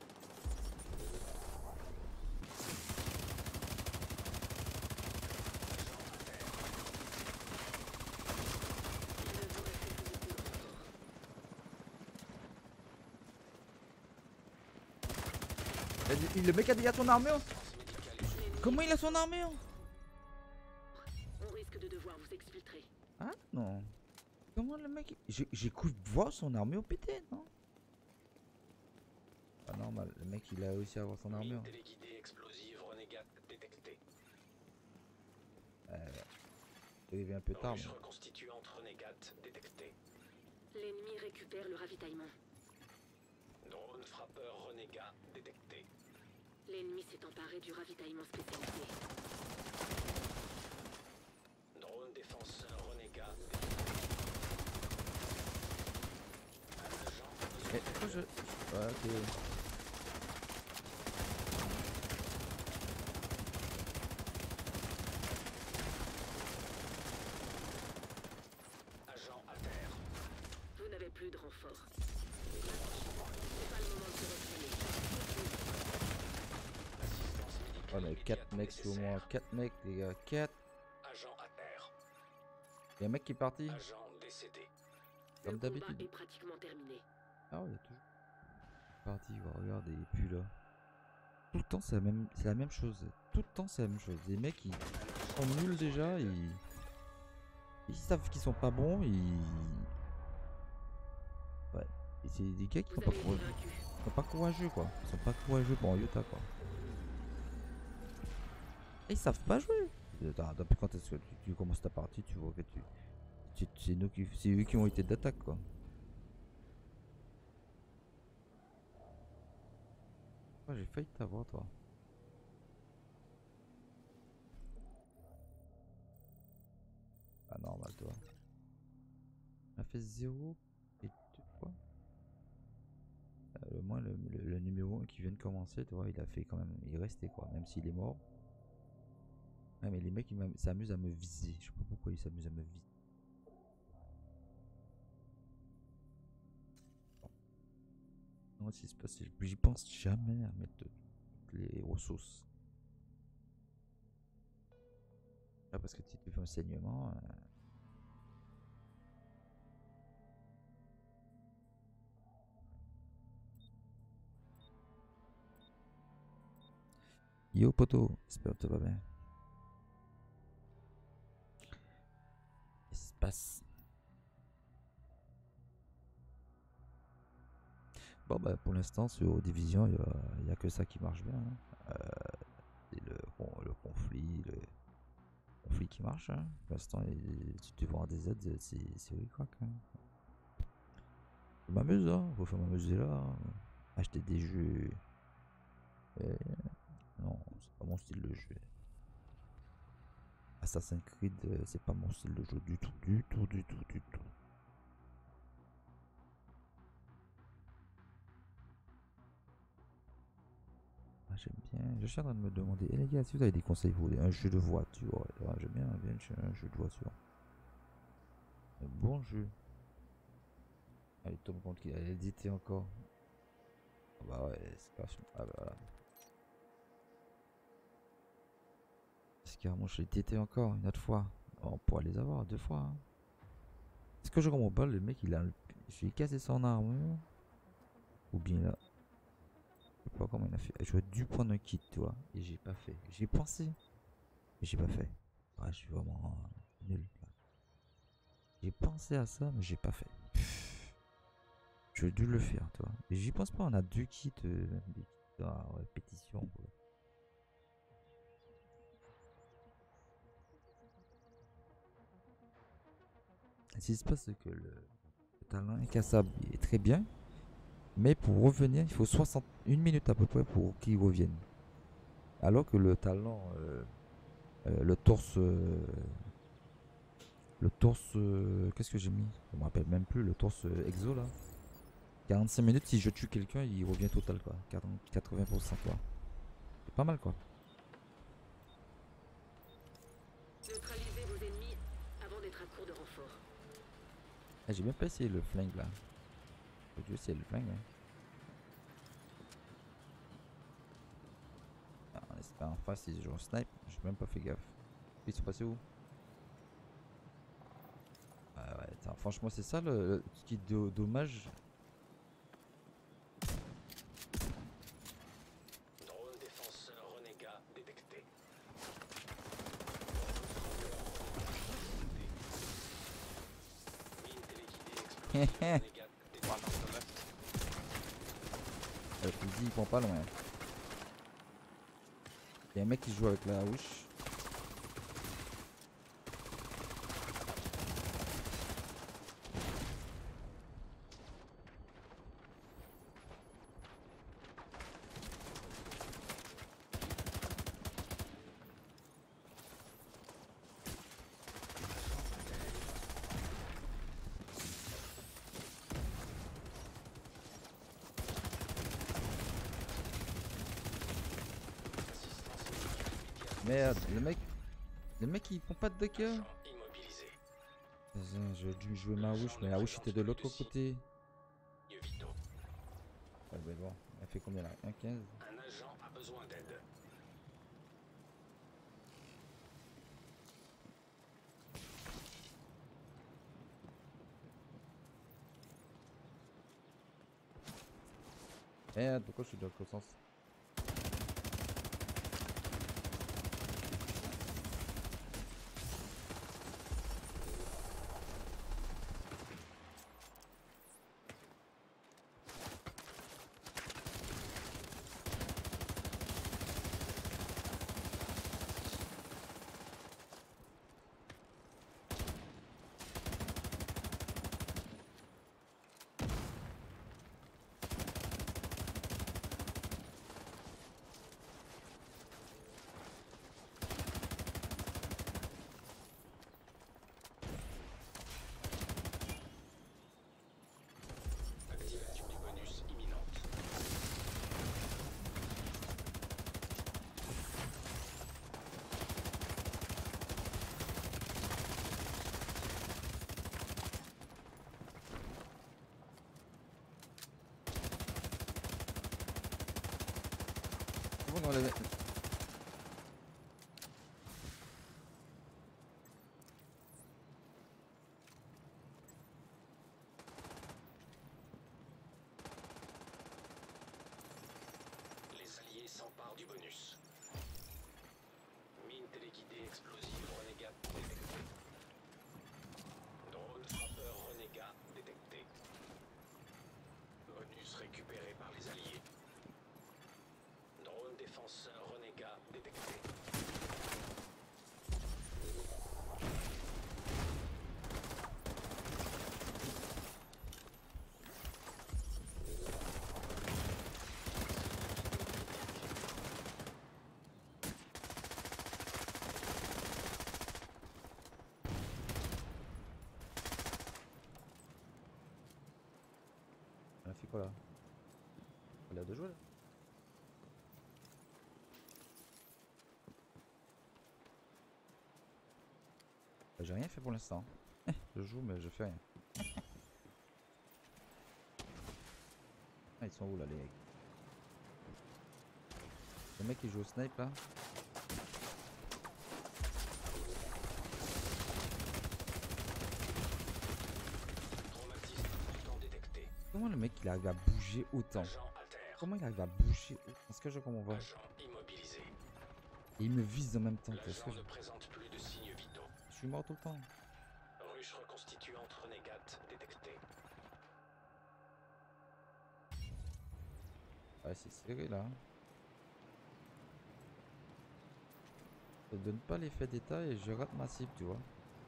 Il ne vous reste plus beaucoup de renforts. Le mec a déjà ton armure? Assistance médicale comment il a son armure? On risque de devoir vous exfiltrer. Ah non. Comment le mec... J'ai cru voir son armure péter, non? Pas normal, le mec il a réussi à avoir son armure. Mine téléguidée explosive renégate détectée. Il vient un peu tard. Ruche Mais... reconstituante renégate détectée. L'ennemi récupère le ravitaillement. Drone frappeur renégat détecté. L'ennemi s'est emparé du ravitaillement spécialisé. Drone défenseur renégat détecté. Un agent Eh, pourquoi je... Ouais, ok. agent à terre. Vous n'avez plus de renfort. C'est pas le moment de se retraîner. Assistance médicale Oh mais 4 immédiate mecs sur moi, nécessaire. 4 mecs les gars, 4. Agent à terre. Y'a un mec qui est parti, Agent décédé. comme Le combat d'habitude. est pratiquement terminé. Ah ouais, toujours. Parti, regarde, il pue là. Tout le temps c'est la même chose. Tout le temps c'est la même chose. Les mecs ils sont nuls déjà, ils savent qu'ils sont pas bons, ouais. Et c'est des gars qui Vous sont pas avez été courageux. vaincu. Ils sont pas courageux quoi. Ils sont pas courageux pour un Iota quoi. Et ils savent pas jouer. Attends, depuis quand est-ce que tu commences ta partie, tu vois que c'est eux qui ont été d'attaque quoi. Oh, j'ai failli t'avoir toi. Ah normal toi. On a fait 0 et 2 quoi. Moi le numéro 1 qui vient de commencer, tu vois, il a fait quand même. Il est resté quoi, même s'il est mort. Ouais mais les mecs ils s'amusent à me viser. Je sais pas pourquoi ils s'amusent à me viser. Non, ce qui se passe, j'y pense jamais à mettre toutes les ressources. Ah, parce que si tu fais un saignement. Yo poto, j'espère que tout va bien. Qu'est-ce qui se passe? Bon bah pour l'instant sur Division il y a que ça qui marche bien. Hein. C'est le conflit qui marche. Hein. Pour l'instant si tu vends des aides c'est oui quoi. Hein. Je m'amuse hein, faut m'amuser là. Hein. Acheter des jeux. Non, c'est pas mon style de jeu. Assassin's Creed, c'est pas mon style de jeu du tout, du tout, du tout, du tout. Ah, j'aime bien. Je suis en train de me demander, les gars, si vous avez des conseils pour un jeu de voiture, ouais, j'aime bien un jeu de voiture. Un bon jeu. Allez, Tom compte qu'il a édité encore. Ah bah ouais, c'est pas. Ah bah voilà. Parce que moi je l'ai édité encore une autre fois. On pourra les avoir 2 fois. Hein. Est-ce que je comprends pas, le mec il a. J'ai cassé son armure. Ou bien là. Je sais pas comment il a fait. J'aurais dû prendre un kit, tu vois. Et j'ai pas fait. J'ai pensé. Mais j'ai pas fait. Ouais, je suis vraiment nul. Là. J'ai pensé à ça, mais j'ai pas fait. J'aurais dû le faire, tu vois. Et j'y pense pas, on a 2 kits. Des kits à répétition. Quoi. Ce qui se passe, c'est que le talent incassable est très bien. Mais pour revenir, il faut 61 minutes à peu près pour qu'il revienne. Alors que le talent, le torse, qu'est-ce que j'ai mis? Je me rappelle même plus, le torse exo là. 45 minutes, si je tue quelqu'un, il revient total quoi. 80% quoi. C'est pas mal quoi. Neutralisez vos ennemis avant d'être à court de renfort. Ah, j'ai même pas essayé le flingue là. J'ai dû essayer le flingue. Hein. Ah, on espère en face si je snipe. J'ai même pas fait gaffe. Ils sont passés où? Ouais, attends, franchement, c'est ça ce qui est dommage. Drone défenseur renégat détecté. Renégat détecté. One on the left. Le fusil il prend pas loin. Il y a un mec qui joue avec la wish. Merde, le mec il prend pas de dégâts. Agent immobilisé. J'ai dû jouer ma wish, mais la wish était de l'autre côté. Signes vitaux. Ouais, mais bon, elle fait combien là? 1,15. Un agent a besoin d'aide. Merde, pourquoi je suis dans l'autre sens? Activation du bonus imminente. C'est bon, on l'avait. Les alliés s'emparent du bonus. Mine téléguidée explosive renégat détectée. Drone frappeur renégat détecté. Bonus récupéré par les alliés. Drone défenseur renégat détecté. On a fait quoi là? Elle a deux joueurs là? Bah, j'ai rien fait pour l'instant. Je joue mais je fais rien. Ah, ils sont où là les mecs? Le mec qui joue au snipe là? Traumatisme pourtant détecté. Comment le mec il arrive à bouger autant? Agent à terre. Comment il arrive à bouger autant? Est-ce que je comprends pas? Agent immobilisé. Et il me vise en même temps. Est-ce L'agent que ne présente plus de signes vitaux. je suis mort tout le temps? Ruche reconstituante renégat détectée. Ouais, c'est serré là. Ça donne pas l'effet d'état et je rate ma cible, tu vois.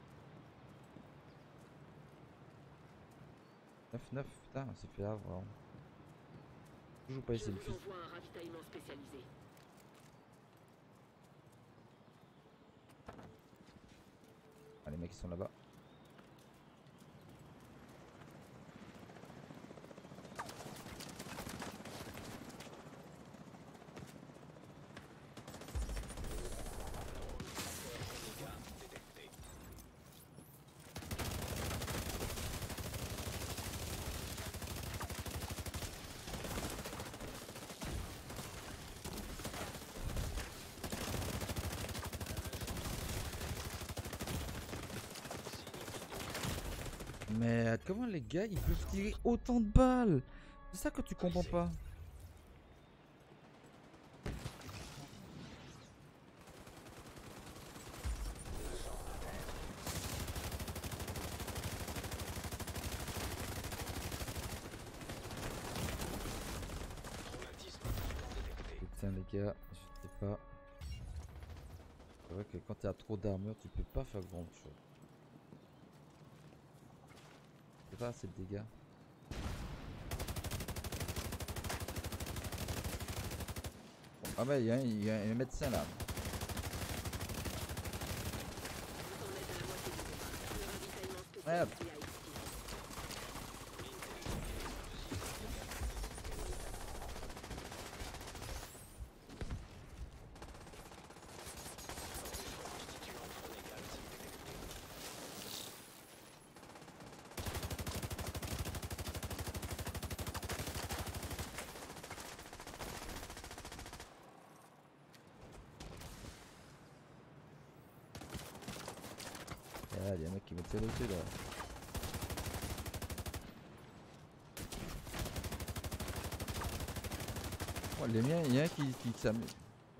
9-9, putain, on s'est fait avoir. Je joue pas Je ici le vous fils. envoie un ravitaillement spécialisé. Ah, les mecs ils sont là-bas. Renégat détecté. Mais comment les gars ils peuvent tirer autant de balles? C'est ça que tu comprends pas. Putain les gars, je sais pas. C'est vrai que quand tu as trop d'armure, tu peux pas faire grand chose. C'est pas assez de dégâts. Ah bah il y a un médecin là. Vous en êtes à la moitié du combat. Le ravitaillement Merde. spécialisé a expiré. Ah, il y a un mec qui me tire dessus là. Oh, les miens, il y a un qui s'amuse.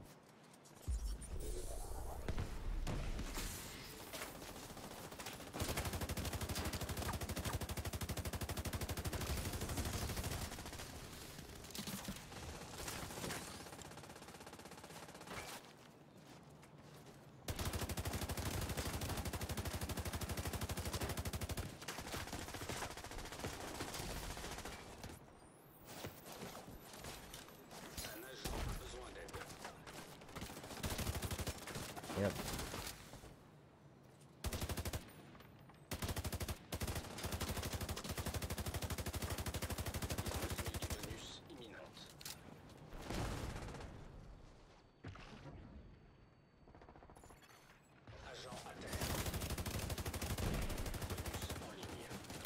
Un agent a besoin d'aide. Merde. Tenue du bonus imminente. Agent à terre. Bonus en ligne.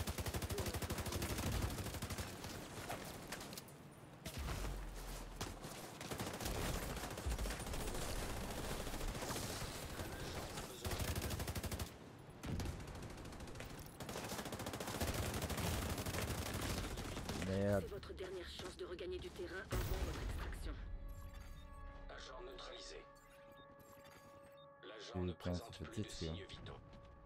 Merde. C'est votre dernière chance de regagner du terrain avant votre extraction. Agent neutralisé. L'agent Putain, ne ça présente fait plus de détruire. signes vitaux.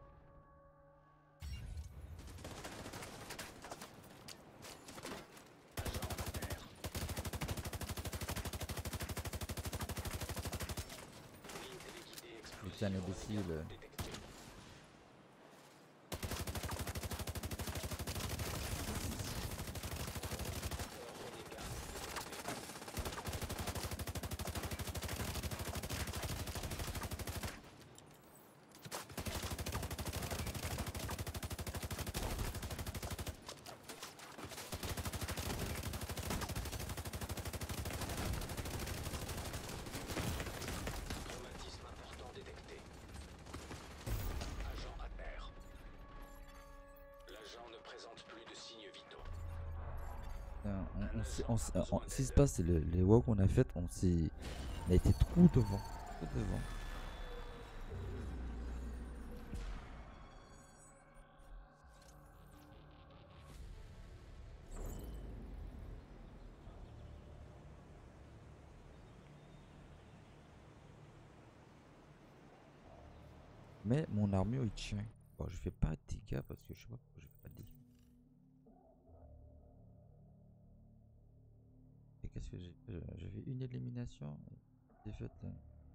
Agent à terre. Ligne téléguidée explosive. Putain, l'imbécile. détectée. Traumatisme important détecté. Agent à terre. L'agent ne présente plus de signes vitaux. Ce qui se passe, c'est les walks qu'on a fait, on a été trop devant. Trop devant. Mais mon armure il tient. Bon, je fais pas de dégâts parce que je sais pas pourquoi je fais pas de dégâts. Et qu'est-ce que j'ai fait? J'avais une élimination. J'ai fait. Je sais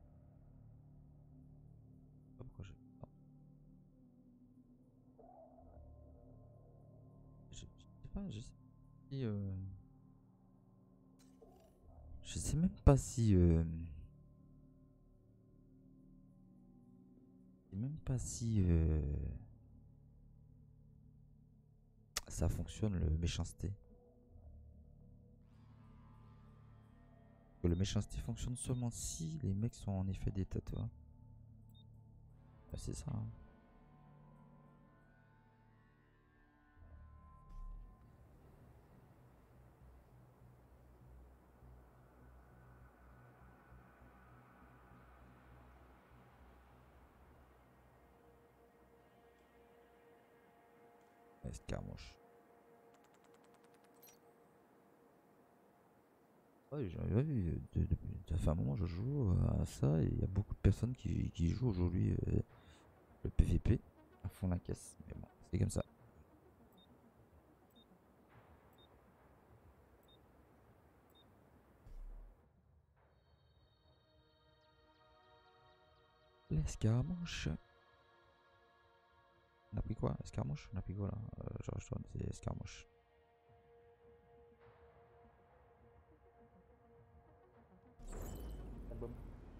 pas pourquoi je. Non. Je sais pas, je sais si. Je sais même pas si. Je sais même pas si. Ça fonctionne le méchanceté. Que le méchanceté fonctionne seulement si les mecs sont en effet des tatouages. Bah, c'est ça. Hein. Escarmouche. Ouais, ça fait un moment que je joue à ça et il y a beaucoup de personnes qui jouent aujourd'hui le PVP à fond la caisse. Mais bon, c'est comme ça. L'escarmouche. On a pris quoi? Escarmouche? On a pris quoi là? George Stone, c'est escarmouche. Album.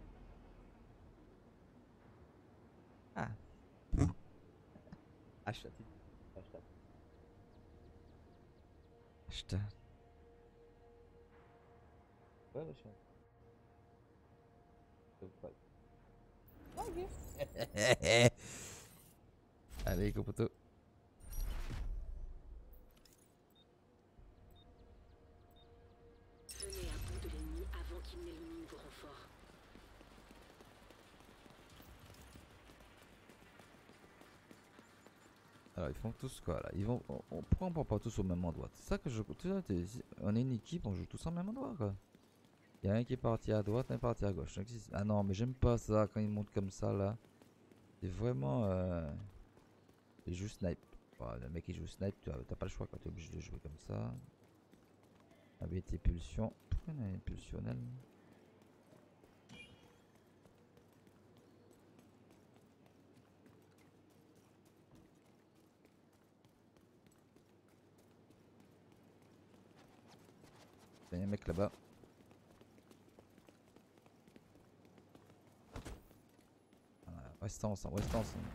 Ah. Achète. Achète. Achète. Ouais, ouais, je Allez, go poteau. Venez à bout de l'ennemi avant qu'il n'élimine vos renforts. Alors ils font tous quoi là? Ils vont. Pourquoi on prend pas tous au même endroit? C'est ça que je. On est une équipe, on joue tous au même endroit quoi. Il y a un qui est parti à droite, un parti à gauche. Donc, ah non, mais j'aime pas ça quand ils montent comme ça là. C'est vraiment. Il joue snipe. Bon, le mec il joue snipe, t'as pas le choix quand t'es obligé de jouer comme ça. Avec tes pulsions. Pourquoi on a une pulsionnelle? Il y a un mec là-bas. Restons ensemble, restons ensemble.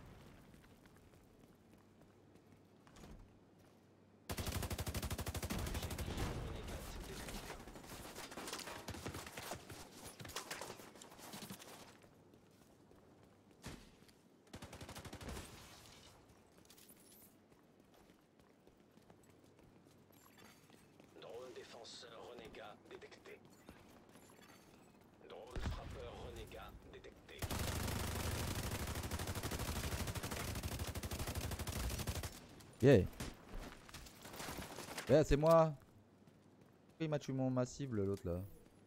Drone défenseur renégat détecté. Drone frappeur renégat détecté. Yeah. Yeah, c'est moi. Il m'a tué ma cible l'autre là.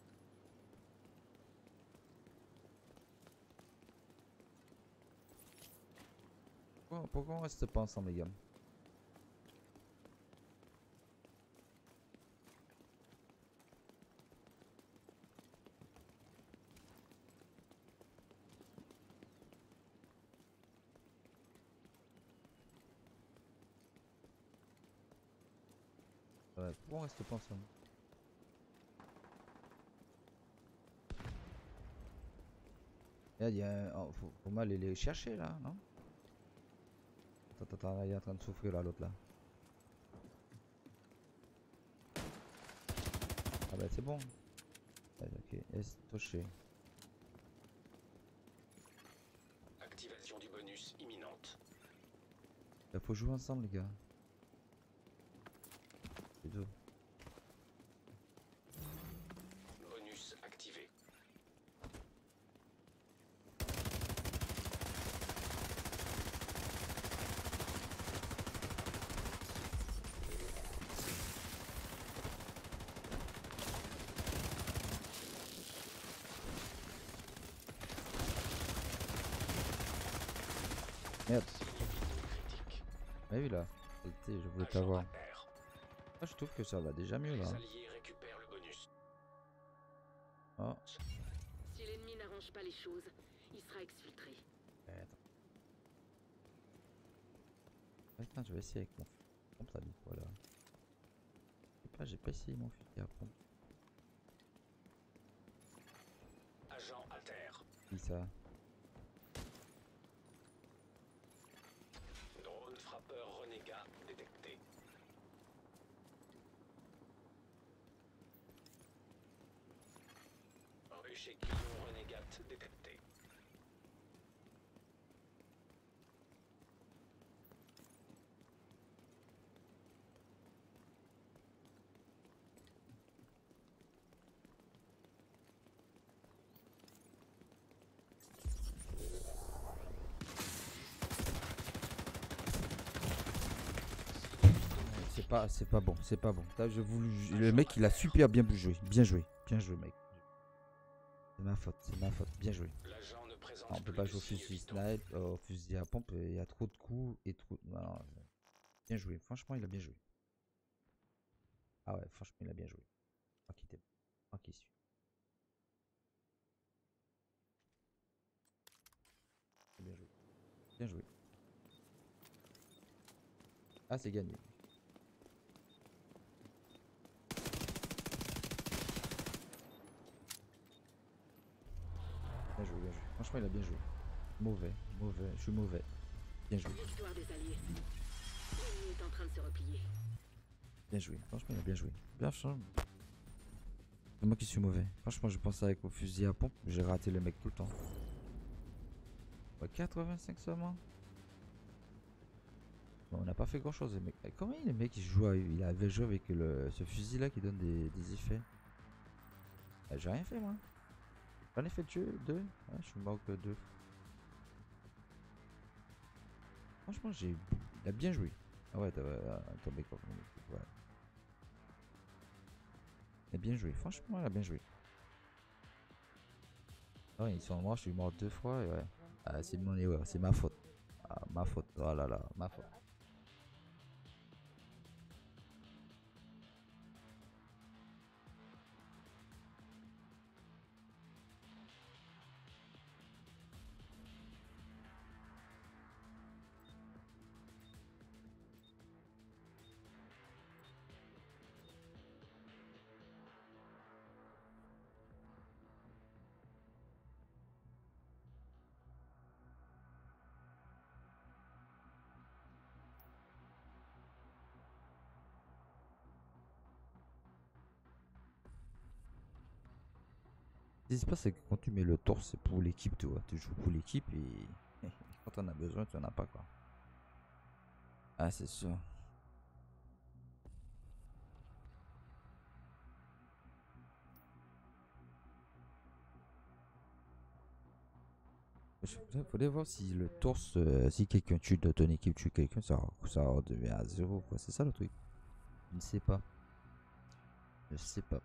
Pourquoi on reste pas ensemble les gars? Ouais, pourquoi on reste pas ensemble? Il y a un... oh, faut mal aller les chercher là, non? Attends, il est en train de souffrir là l'autre là. Ah bah c'est bon. Ouais, ok, est touché. Activation du bonus imminente. Il faut jouer ensemble les gars. C'est tout. Bonus activé. Merde. Critique. Ah oui là. Je voulais Agent t'avoir. à terre. Ah, je trouve que ça va déjà mieux Les là. alliés récupèrent le bonus. Oh. Si l'ennemi n'arrange pas les choses, il sera exfiltré. Attends. Attends, je vais essayer avec mon fusil à pompe, ça dit quoi là? Je sais pas, j'ai pas essayé mon fusil à pompe. Agent à terre. Qui ça? Drone frappeur renégat détecté. Échec renégate détecté. C'est pas bon, c'est pas bon. Là, le mec il a super bien joué, bien joué mec. C'est ma faute, bien joué. L'agent ne présente Ah, on peut plus pas de jouer au signes fusil vitaux. snipe, au fusil à pompe, il y a trop de coups et trop... Non, bien joué, franchement il a bien joué. Ah ouais, franchement il a bien joué. Ok, t'es bon. Ok, suit. Bien joué. Ah, c'est gagné. Bien joué, bien joué. Franchement, il a bien joué. Mauvais, mauvais, je suis mauvais. Bien joué, Victoire des Alliés. L'ennemi est en train de se replier. bien joué. Franchement, il a bien joué. Bien sûr. C'est moi qui suis mauvais. Franchement, je pensais avec mon fusil à pompe, j'ai raté le mec tout le temps. Ouais, 85 seulement. Bon, on n'a pas fait grand chose, les mecs. Comment les mecs ils jouent il avait joué avec ce fusil là qui donne des effets. J'ai rien fait moi. J'en ai fait deux. Ouais, je suis mort que deux. Franchement, il a bien joué. Ah ouais, ton mec, ouais. Il a bien joué. Franchement, il a bien joué. Ah ouais, ils sont morts, je suis mort deux fois. Et ouais. Ah, c'est mon erreur, c'est ma faute. Ah, ma faute. Oh là là, ma faute. Ce qui se passe, c'est que quand tu mets le torse, c'est pour l'équipe, tu vois. Tu joues pour l'équipe et quand on a besoin, tu n'en as pas quoi. Ah, c'est sûr. Il faudrait voir si le torse, si quelqu'un tue de ton équipe tue quelqu'un, ça redevient à zéro quoi. C'est ça le truc. Je ne sais pas. Je sais pas.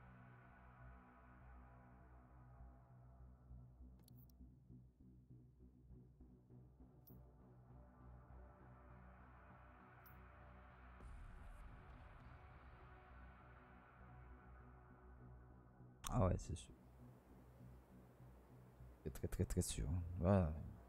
Ah ouais, c'est sûr. C'est très très très sûr. Ouais.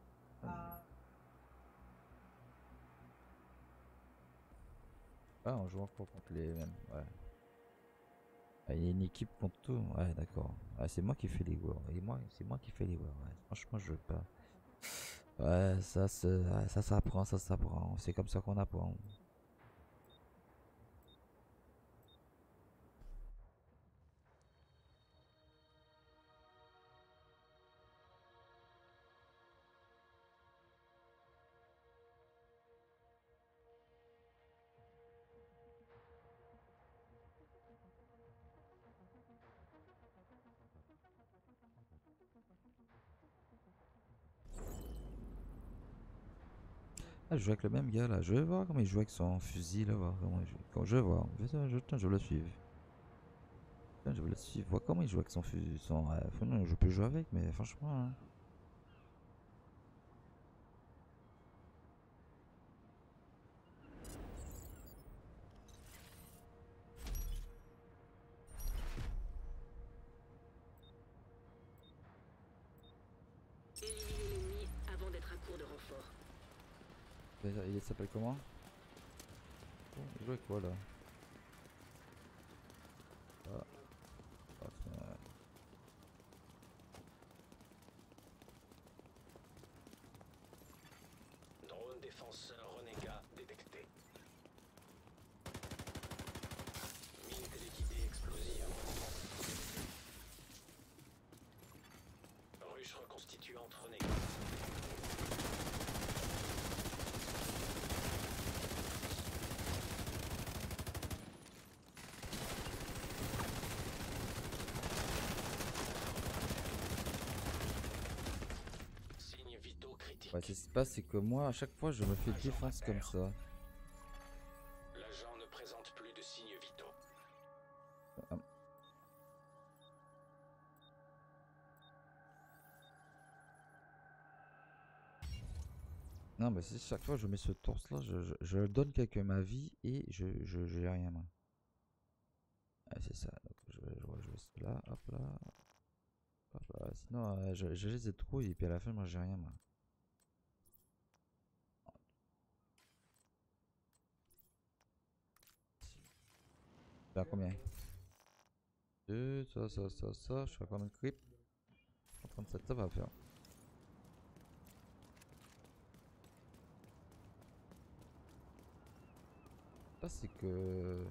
Ah, on joue encore contre les mêmes. Ouais. Ah, il y a une équipe contre tout. Ouais, d'accord. Ah, c'est moi qui fais les joueurs. Et moi, c'est moi qui fais les joueurs. Ouais. Franchement, je veux pas. Ouais, ça s'apprend, ça s'apprend. C'est comme ça qu'on apprend. Ah, je joue avec le même gars là. Je vais voir comment il joue avec son fusil là. Voir comment il joue. Quand je vais voir. Je veux le suivre. Putain, je veux le suivre. Voir comment il joue avec son fusil. Non, je peux jouer avec, mais franchement. Hein. Éliminez l'ennemi avant d'être à court de renfort. Il s'appelle comment? Oh, il joue avec quoi là? Ah, tiens. Drone défenseur renégat détecté. Mine téléguidée explosive. Ruche reconstituante renégat. Signes vitaux critiques. Ouais, ce qui se passe, c'est que moi, à chaque fois, je me fais défense comme ça. L'agent ne présente plus de signes vitaux. Ah, non, mais c'est chaque fois que je mets ce torse là, je donne quelqu'un ma vie et j'ai rien moi. Ah, c'est ça. Donc, je vais là, hop là, hop là. Sinon, je les ai trop et puis à la fin, moi j'ai rien moi. à combien? 2, ça, je suis à combien de creep? 137, ça va faire. Ça c'est que...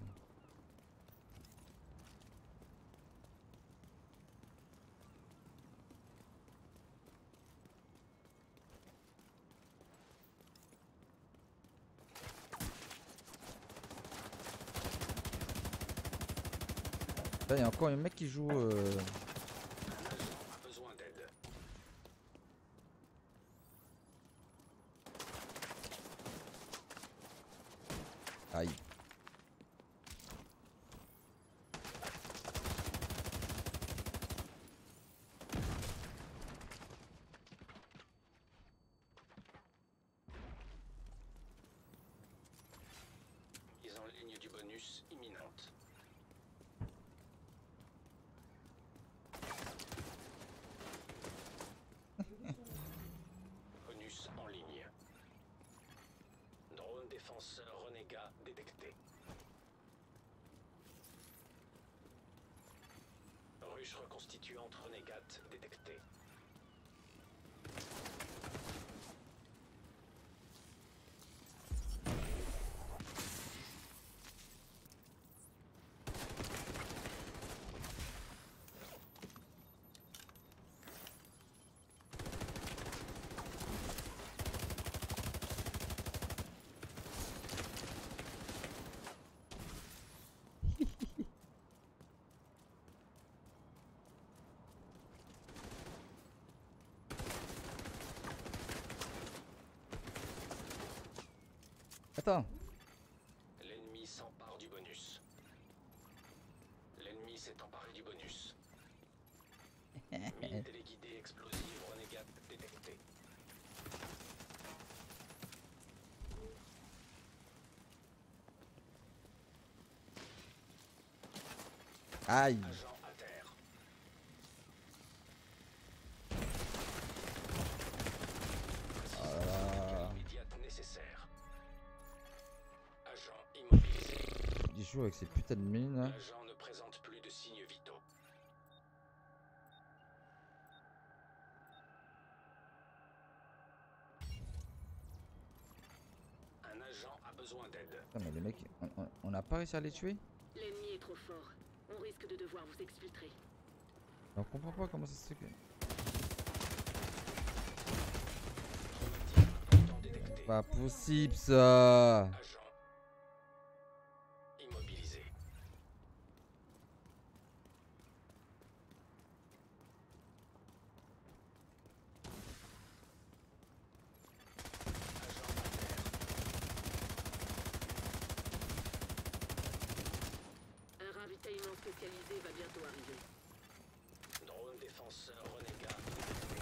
Là, il y a encore un mec qui joue... Un agent a besoin d'aide. Aïe. Mise en ligne du bonus imminente. Bonus en ligne. Drone défenseur renégat détecté. Ruche reconstituante renégate détectée. Attends. L'ennemi s'empare du bonus. L'ennemi s'est emparé du bonus. Mine téléguidée explosive renégate détectée. Aïe. Agent à terre. Ah. Immédiate nécessaire. Agent immobilisé. Il joue avec ces putains de mines. Là. L'agent ne présente plus de signes vitaux. Un agent a besoin d'aide. Putain, mais les mecs, on n'a pas réussi à les tuer? L'ennemi est trop fort. On risque de devoir vous exfiltrer. On comprend pas comment ça se fait que... Important détecté. Pas possible ça. Agent immobilisé. Un ravitaillement spécialisé va bientôt arriver. Drone défenseur renégat détecté.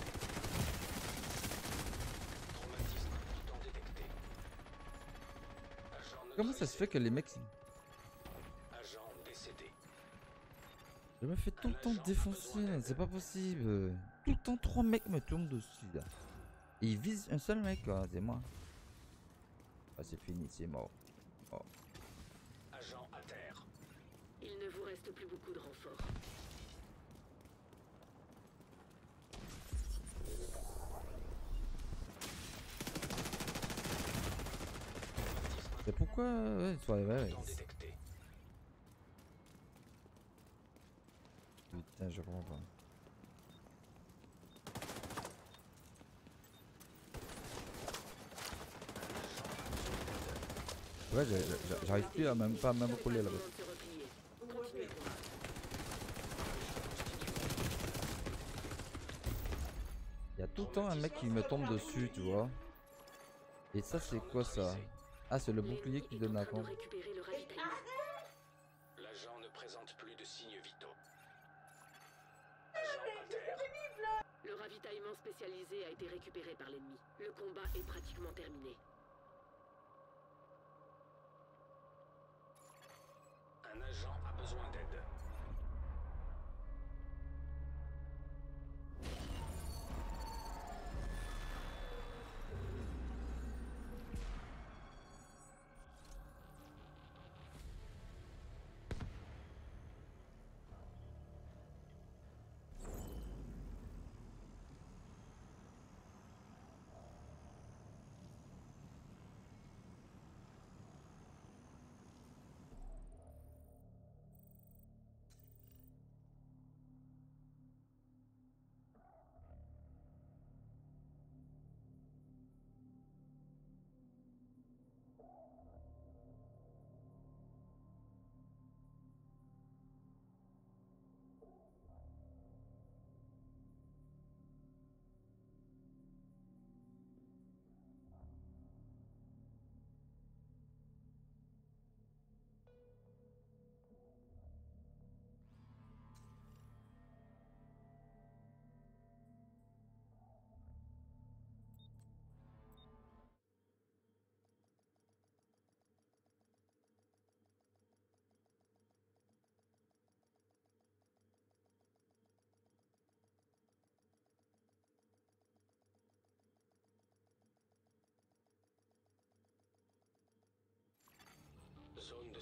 Traumatisme important détecté. Agent Comment ça se fait que les mecs... Agent décédé. Je me fais tout le temps défoncer, là, c'est pas possible. Tout le temps 3 mecs me tombent dessus là. Et ils visent un seul mec, quoi, c'est moi. Ah c'est fini, c'est mort. Oh. Agent à terre. Il ne vous reste plus beaucoup de renforts. C'est pourquoi... Ouais, ouais. Temps détecté. Putain, je comprends pas. Ouais, j'arrive plus à même pas à même coller là-bas. Se replier. Continuez. Il y a tout le temps un mec qui me tombe dessus, tu vois. Et ça, c'est quoi ça? Ah, c'est le bouclier qui donne la L'ennemi est en train compte. de récupérer le ravitaillement. L'agent ne présente plus de signes vitaux. Agent à terre. Le ravitaillement spécialisé a été récupéré par l'ennemi. Le combat est pratiquement terminé. Un agent a besoin d'aide.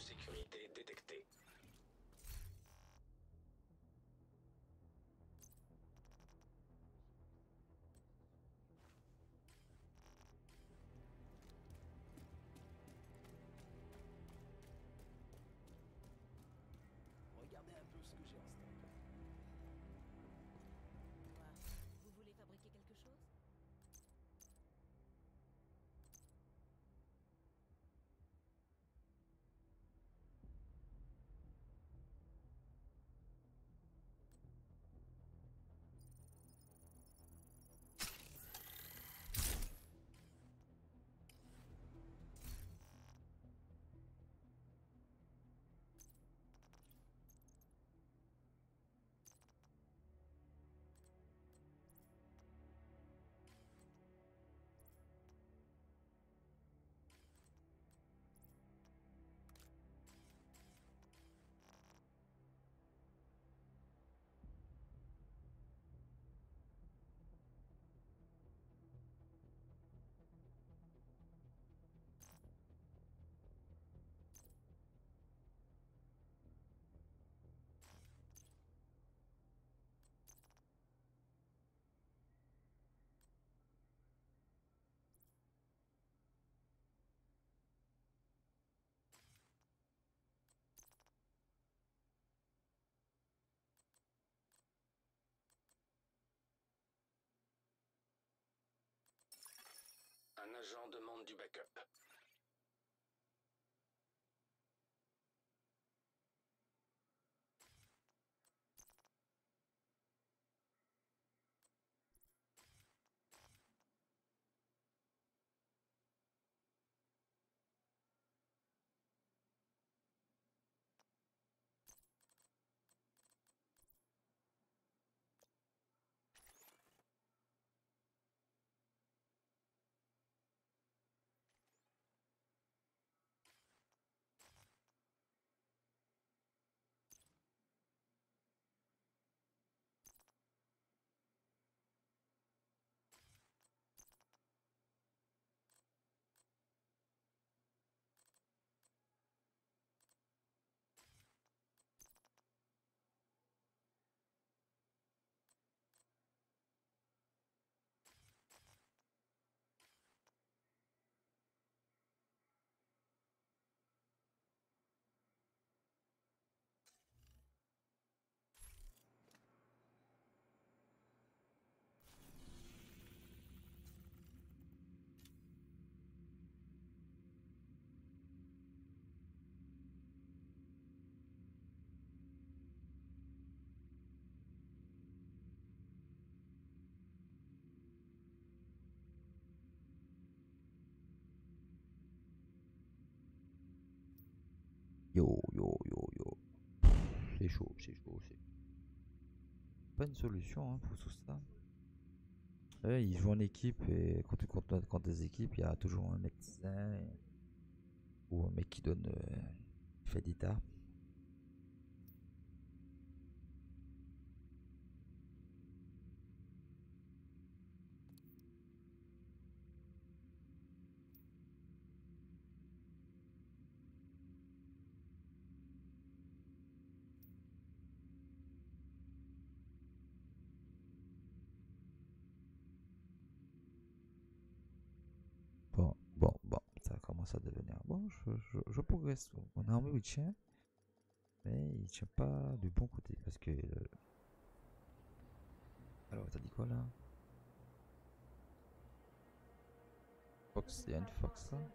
sécurité détecté. Regardez un peu ce que j'ai en stock. Vous voulez fabriquer quelque chose? Un agent demande du backup. Yo, yo, yo, yo. C'est chaud, c'est chaud, c'est pas une solution hein, pour tout ça. Ouais, ils jouent en équipe et quand tu comptes contre des équipes, il y a toujours un médecin ou un mec qui donne fait d'état. Bon, ça commence à devenir. Bon, je progresse. Mon armée il tient, mais il tient pas du bon côté parce que. Alors, t'as dit quoi là? Fox, il y a une Fox là.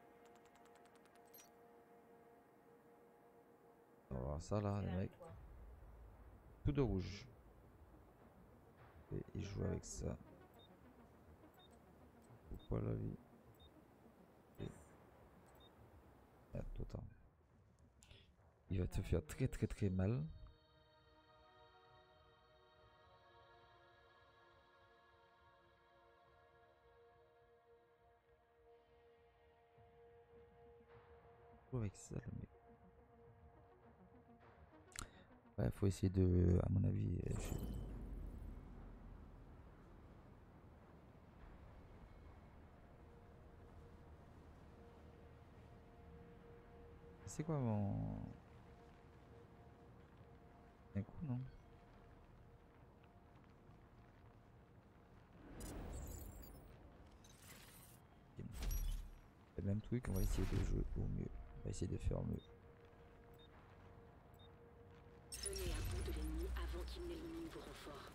On va voir ça là, les mecs. Tout de rouge. Et il joue avec ça. Pourquoi la vie? Et... Attends. Il va te faire très très très mal. Avec ça, le mec. Ouais, faut essayer de, à mon avis, C'est quoi mon... Un coup, non? Ok. Le même truc, on va essayer de jouer au mieux. On va essayer de faire mieux. Venez à bout de l'ennemi avant qu'il n'élimine vos renforts.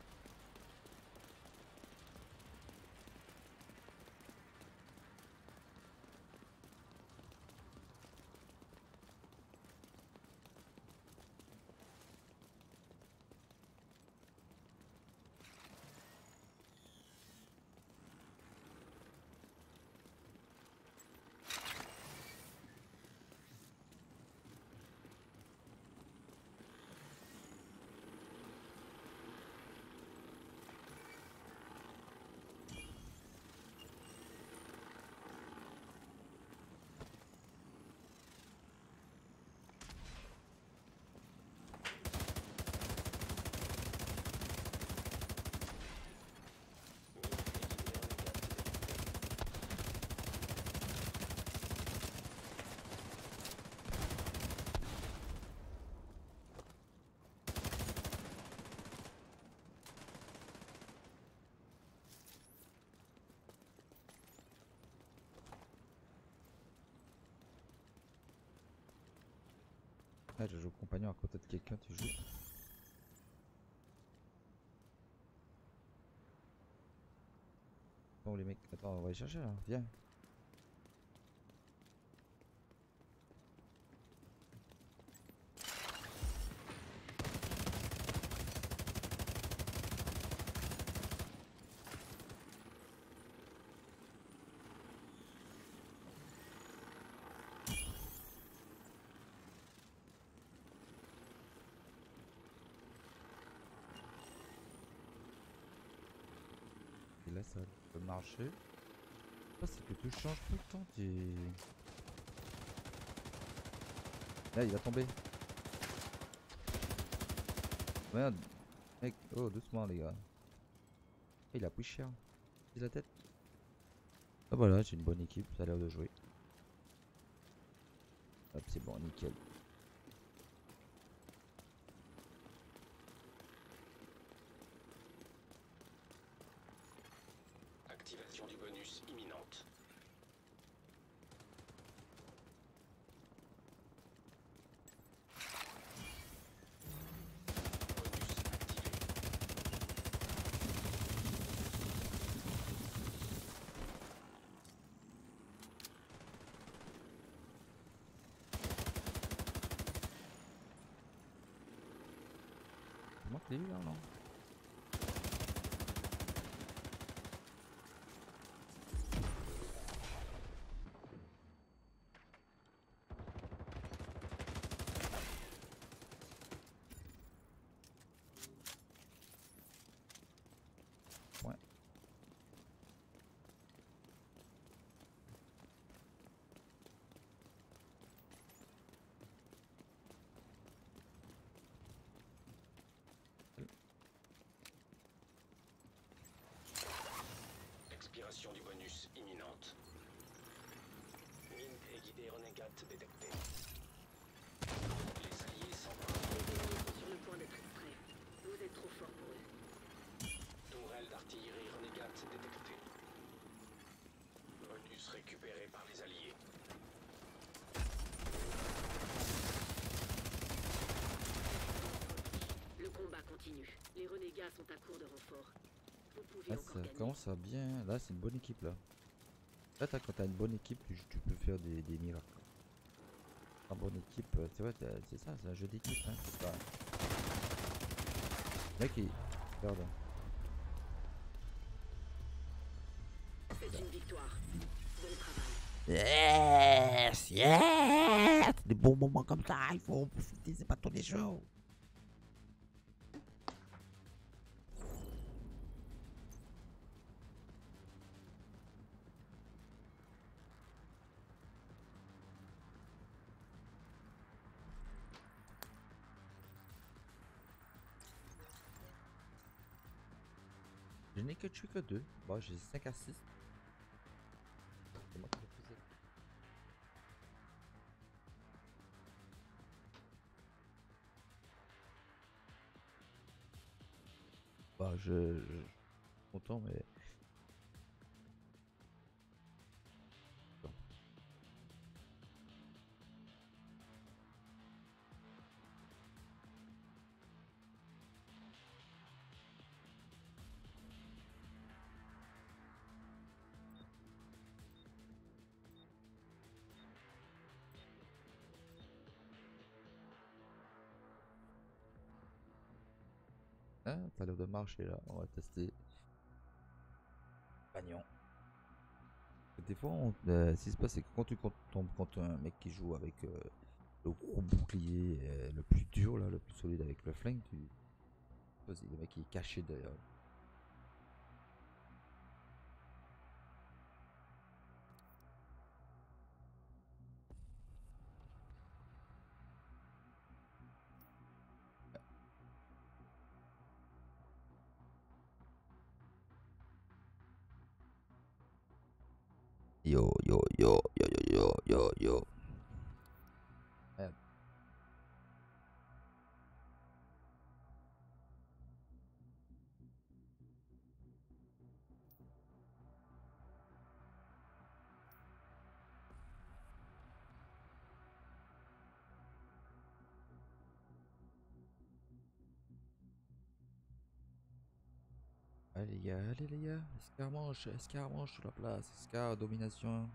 Ah, je joue compagnon à côté de quelqu'un, tu joues. Bon les mecs, attends, on va y chercher là, viens. Et là ça peut marcher. Ah, c'est que tu changes tout le temps, tu... Là il va tomber. Merde. Mec, oh doucement les gars. Il a pris cher. C'est la tête. Ah voilà, j'ai une bonne équipe, ça a l'air de jouer. Hop, c'est bon, nickel. Activation du bonus imminente. Bonus activé. Comment t'es eu là non? Ouais. Expiration du bonus imminente. Mine et guidée renégate détectée. Les alliés s'emparent. Les ennemis sont sur le point d'être extraits. Vous êtes trop fort pour eux. Tourelle d'artillerie renégate détectée. Bonus récupéré par les alliés. Le combat continue. Les renégats sont à court de renforts. Vous pouvez Là encore ça gagner. commence à bien. Là c'est une bonne équipe là. Là quand t'as une bonne équipe, tu peux faire des miracles. En bonne équipe, tu vois, c'est ça, c'est un jeu d'équipe. Hein, c'est pas... Mec il... Regarde. C'est une victoire. Bon travail. Yes, yes. Des bons moments comme ça, il faut en profiter, c'est pas tous les jours. Je n'ai que tué que 2. Bon, j'ai 5 à 6. C'est moi qui l'ai posé. Ah, je suis content, mais. Bon. Ah, t'as l'air de marcher là, on va tester. Pagnon. Des fois, ce qui se passe, c'est que quand tu tombes contre un mec qui joue avec le gros bouclier le plus dur, là, le plus solide avec le flingue, vas-y, le mec il est caché derrière. Yo, yo, yo, yo, yo, yo, yo, yo. Merde. Allez les gars, escarmanche sur la place, escar, domination.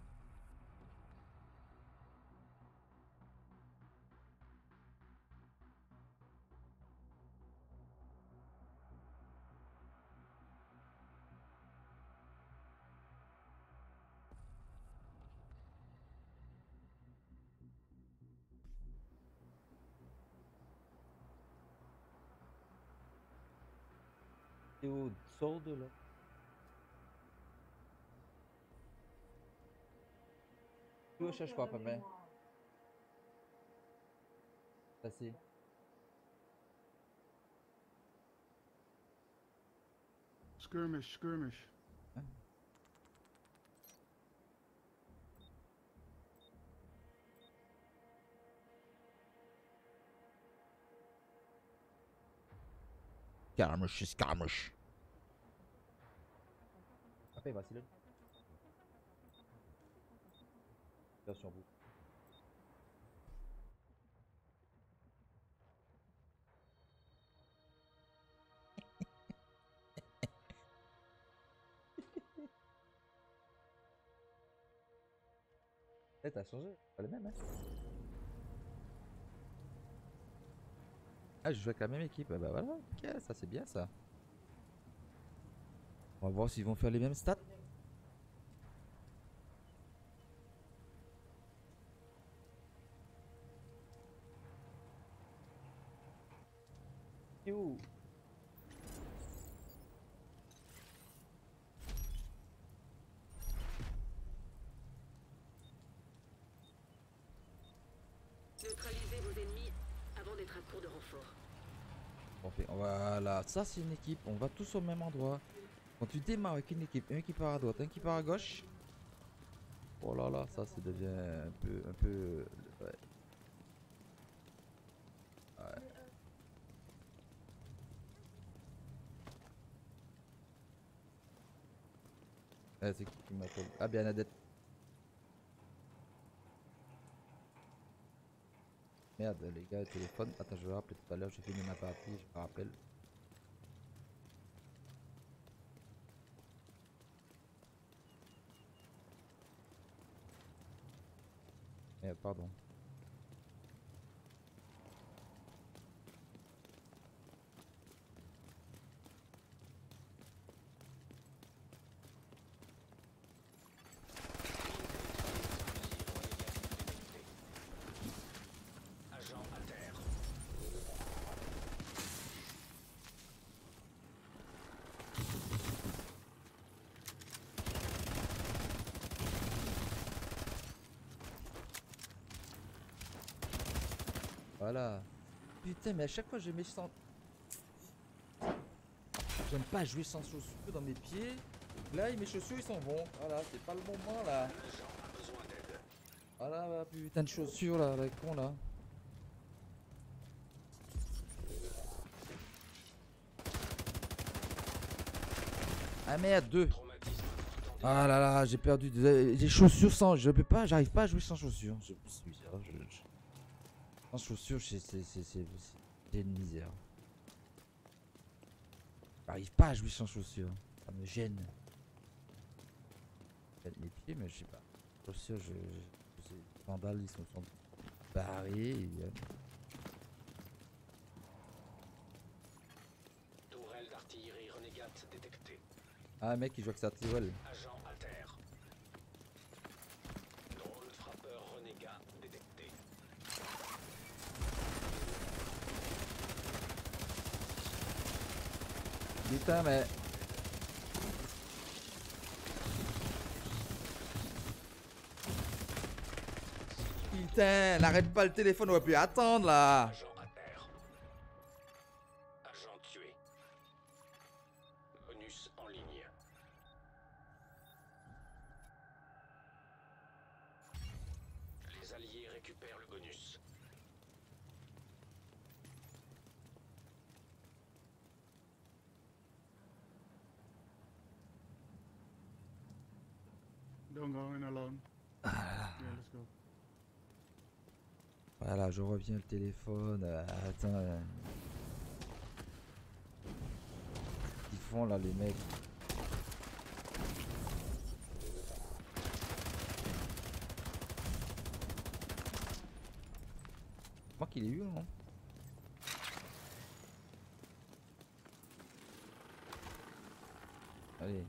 Théo, sors de là. Tu cherches quoi, papa? Passez. Skirmish, skirmish. Skirmish. Après, Vasile. Attention vous. Eh, t'as changé, pas le même, hein? Ah, je joue avec la même équipe, bah voilà, ok, ça c'est bien ça. On va voir s'ils vont faire les mêmes stats. Yo. Neutralisez vos ennemis avant d'être à court de renfort. Voilà, ça c'est une équipe, on va tous au même endroit. Quand tu démarres avec une équipe, un qui part à droite, un qui part à gauche. Oh là là, ça devient un peu, ouais. Ouais. C'est qui m'appelle? Ah bien Nadette. Merde les gars, le téléphone. Attends, je vais rappeler tout à l'heure, j'ai fini ma partie, je me rappelle. Merde, pardon. Agent à terre. Voilà. Putain, mais à chaque fois je mets sans. J'aime pas jouer sans chaussures dans mes pieds. Là, mes chaussures ils s'en vont. Voilà, c'est pas le moment là. L'agent a besoin d'aide. Voilà, bah, putain de chaussures là, avec con là. Ah merde, 2. Traumatisme important. Ah là là, j'ai perdu des chaussures sans. Je peux pas, j'arrive pas à jouer sans chaussures. Sans chaussures, c'est une misère. J'arrive pas à jouer sans chaussures. Ça me gêne. Mes pieds, mais je sais pas. Chaussures, les sandales, ils sont barrés. Tourelle d'artillerie renégate détectée. Ah, mec, il joue avec sa tirelle. Agent à terre. Drone frappeur renégat détecté. Putain, mais. Putain, n'arrête pas le téléphone, on va plus attendre là. Agent à terre. Agent tué. Bonus en ligne. Les alliés récupèrent le bonus. Don't go in alone. Yeah, let's go. Voilà, je reviens le téléphone. Attends. Ils font là, les mecs. Moi qu'il ait eu, non? Allez.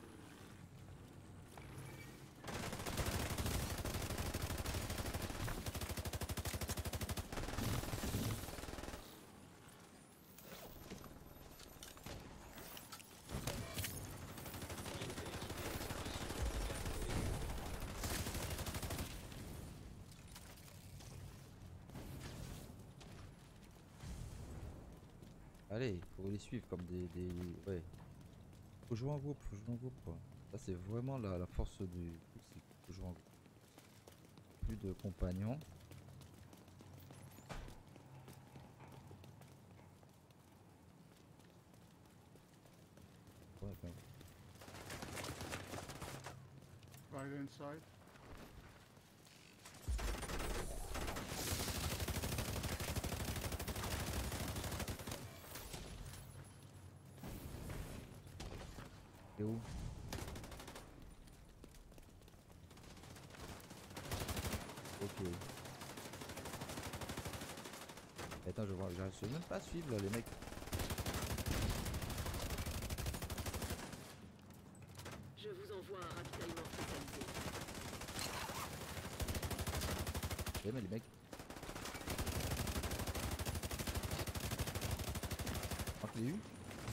Allez, faut les suivre comme des... Ouais. Faut jouer en groupe, faut jouer en groupe quoi. Ça c'est vraiment la force du truc, c'est qu'il faut jouer en groupe. Plus de compagnons. Ouais, ben, Right inside. c'est où? Ok. Attends, je vois, j'arrive même pas à suivre là les mecs. Je vous envoie un ravitaillement spécialisé. Ouais, mais les mecs. Ah, tu l'as eu?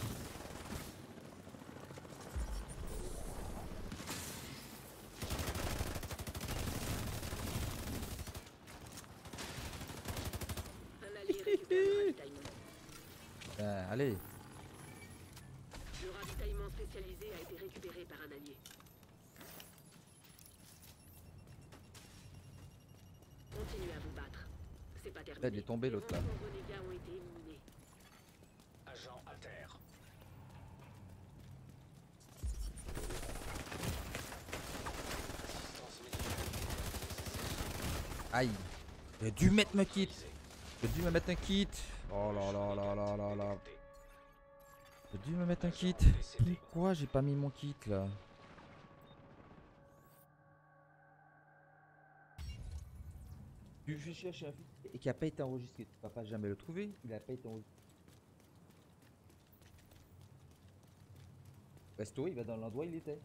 Un allié récupère le ravitaillement. Allez. Le ravitaillement spécialisé a été récupéré par un allié. Continuez à vous battre. C'est pas terminé. Il est tombé, l'autre, là. Les renégats ont été éliminés. Agent à terre. Assistance médicale. Aïe. J'ai dû mettre mon kit. J'ai dû me mettre un kit. Oh là là là là là là. J'ai dû me mettre un kit. Pourquoi j'ai pas mis mon kit là? Je cherche un flic et qui a pas été enregistré. Tu vas pas jamais le trouver. Il a pas été enregistré. Resto, il va dans l'endroit où il était.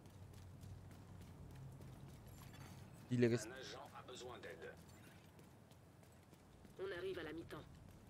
Il est resté. Un agent a besoin d'aide. On arrive à la mi-temps.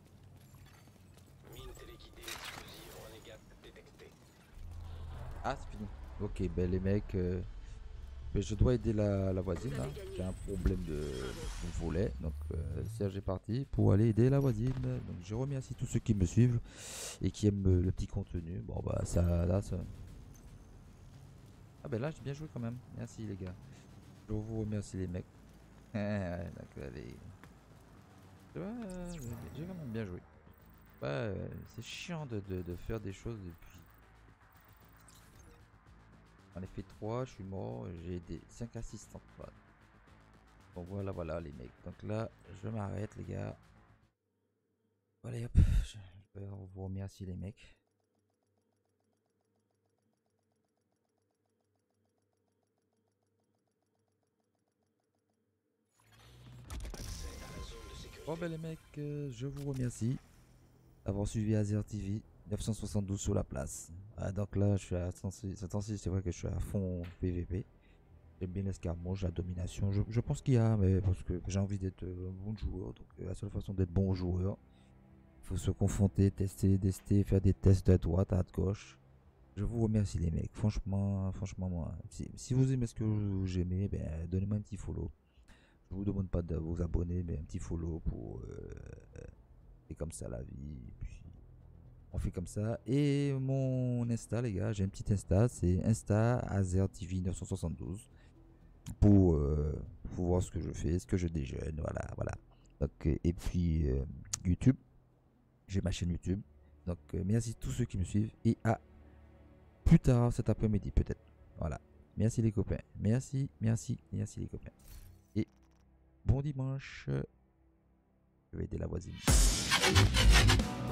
Mine téléguidée explosive renégate détectée. Ah, c'est fini. Ok, ben les mecs. Ben, je dois aider la voisine là, qui a un problème de volet. Donc Serge est parti pour aller aider la voisine. Donc je remercie tous ceux qui me suivent et qui aiment le petit contenu. Bon bah ça là ça. Ah ben là j'ai bien joué quand même. Merci les gars. Je vous remercie les mecs. Donc allez. Ouais, j'ai quand même bien joué. Ouais, c'est chiant de faire des choses et puis J'en ai fait 3, je suis mort, j'ai des 5 assistants. Voilà. Bon voilà les mecs. Donc là, je m'arrête les gars. Allez hop, je vais vous remercier les mecs. Accès à la zone de sécurité. Bon ben les mecs, je vous remercie d'avoir suivi Azer TV 972 sur la place. Ah, donc là, je suis à ce temps-ci, c'est vrai que je suis à fond PVP. J'aime bien l'escarmouche, la domination. Je pense qu'il y a, mais parce que j'ai envie d'être un bon joueur. Donc la seule façon d'être bon joueur, il faut se confronter, tester, faire des tests à droite, à gauche. Je vous remercie les mecs. Franchement, moi, si vous aimez ce que j'aimais, ben, donnez-moi un petit follow. Je vous demande pas de vous abonner, mais un petit follow pour... c'est comme ça la vie. Et puis, on fait comme ça. Et mon Insta, les gars, j'ai un petit Insta. C'est Insta AzerTV 972. Pour voir ce que je fais, ce que je déjeune. Voilà. Donc, et puis, YouTube. J'ai ma chaîne YouTube. Donc, merci à tous ceux qui me suivent. Et à plus tard cet après-midi, peut-être. Voilà. Merci les copains. Merci les copains. Et bon dimanche. Je vais aider la voisine.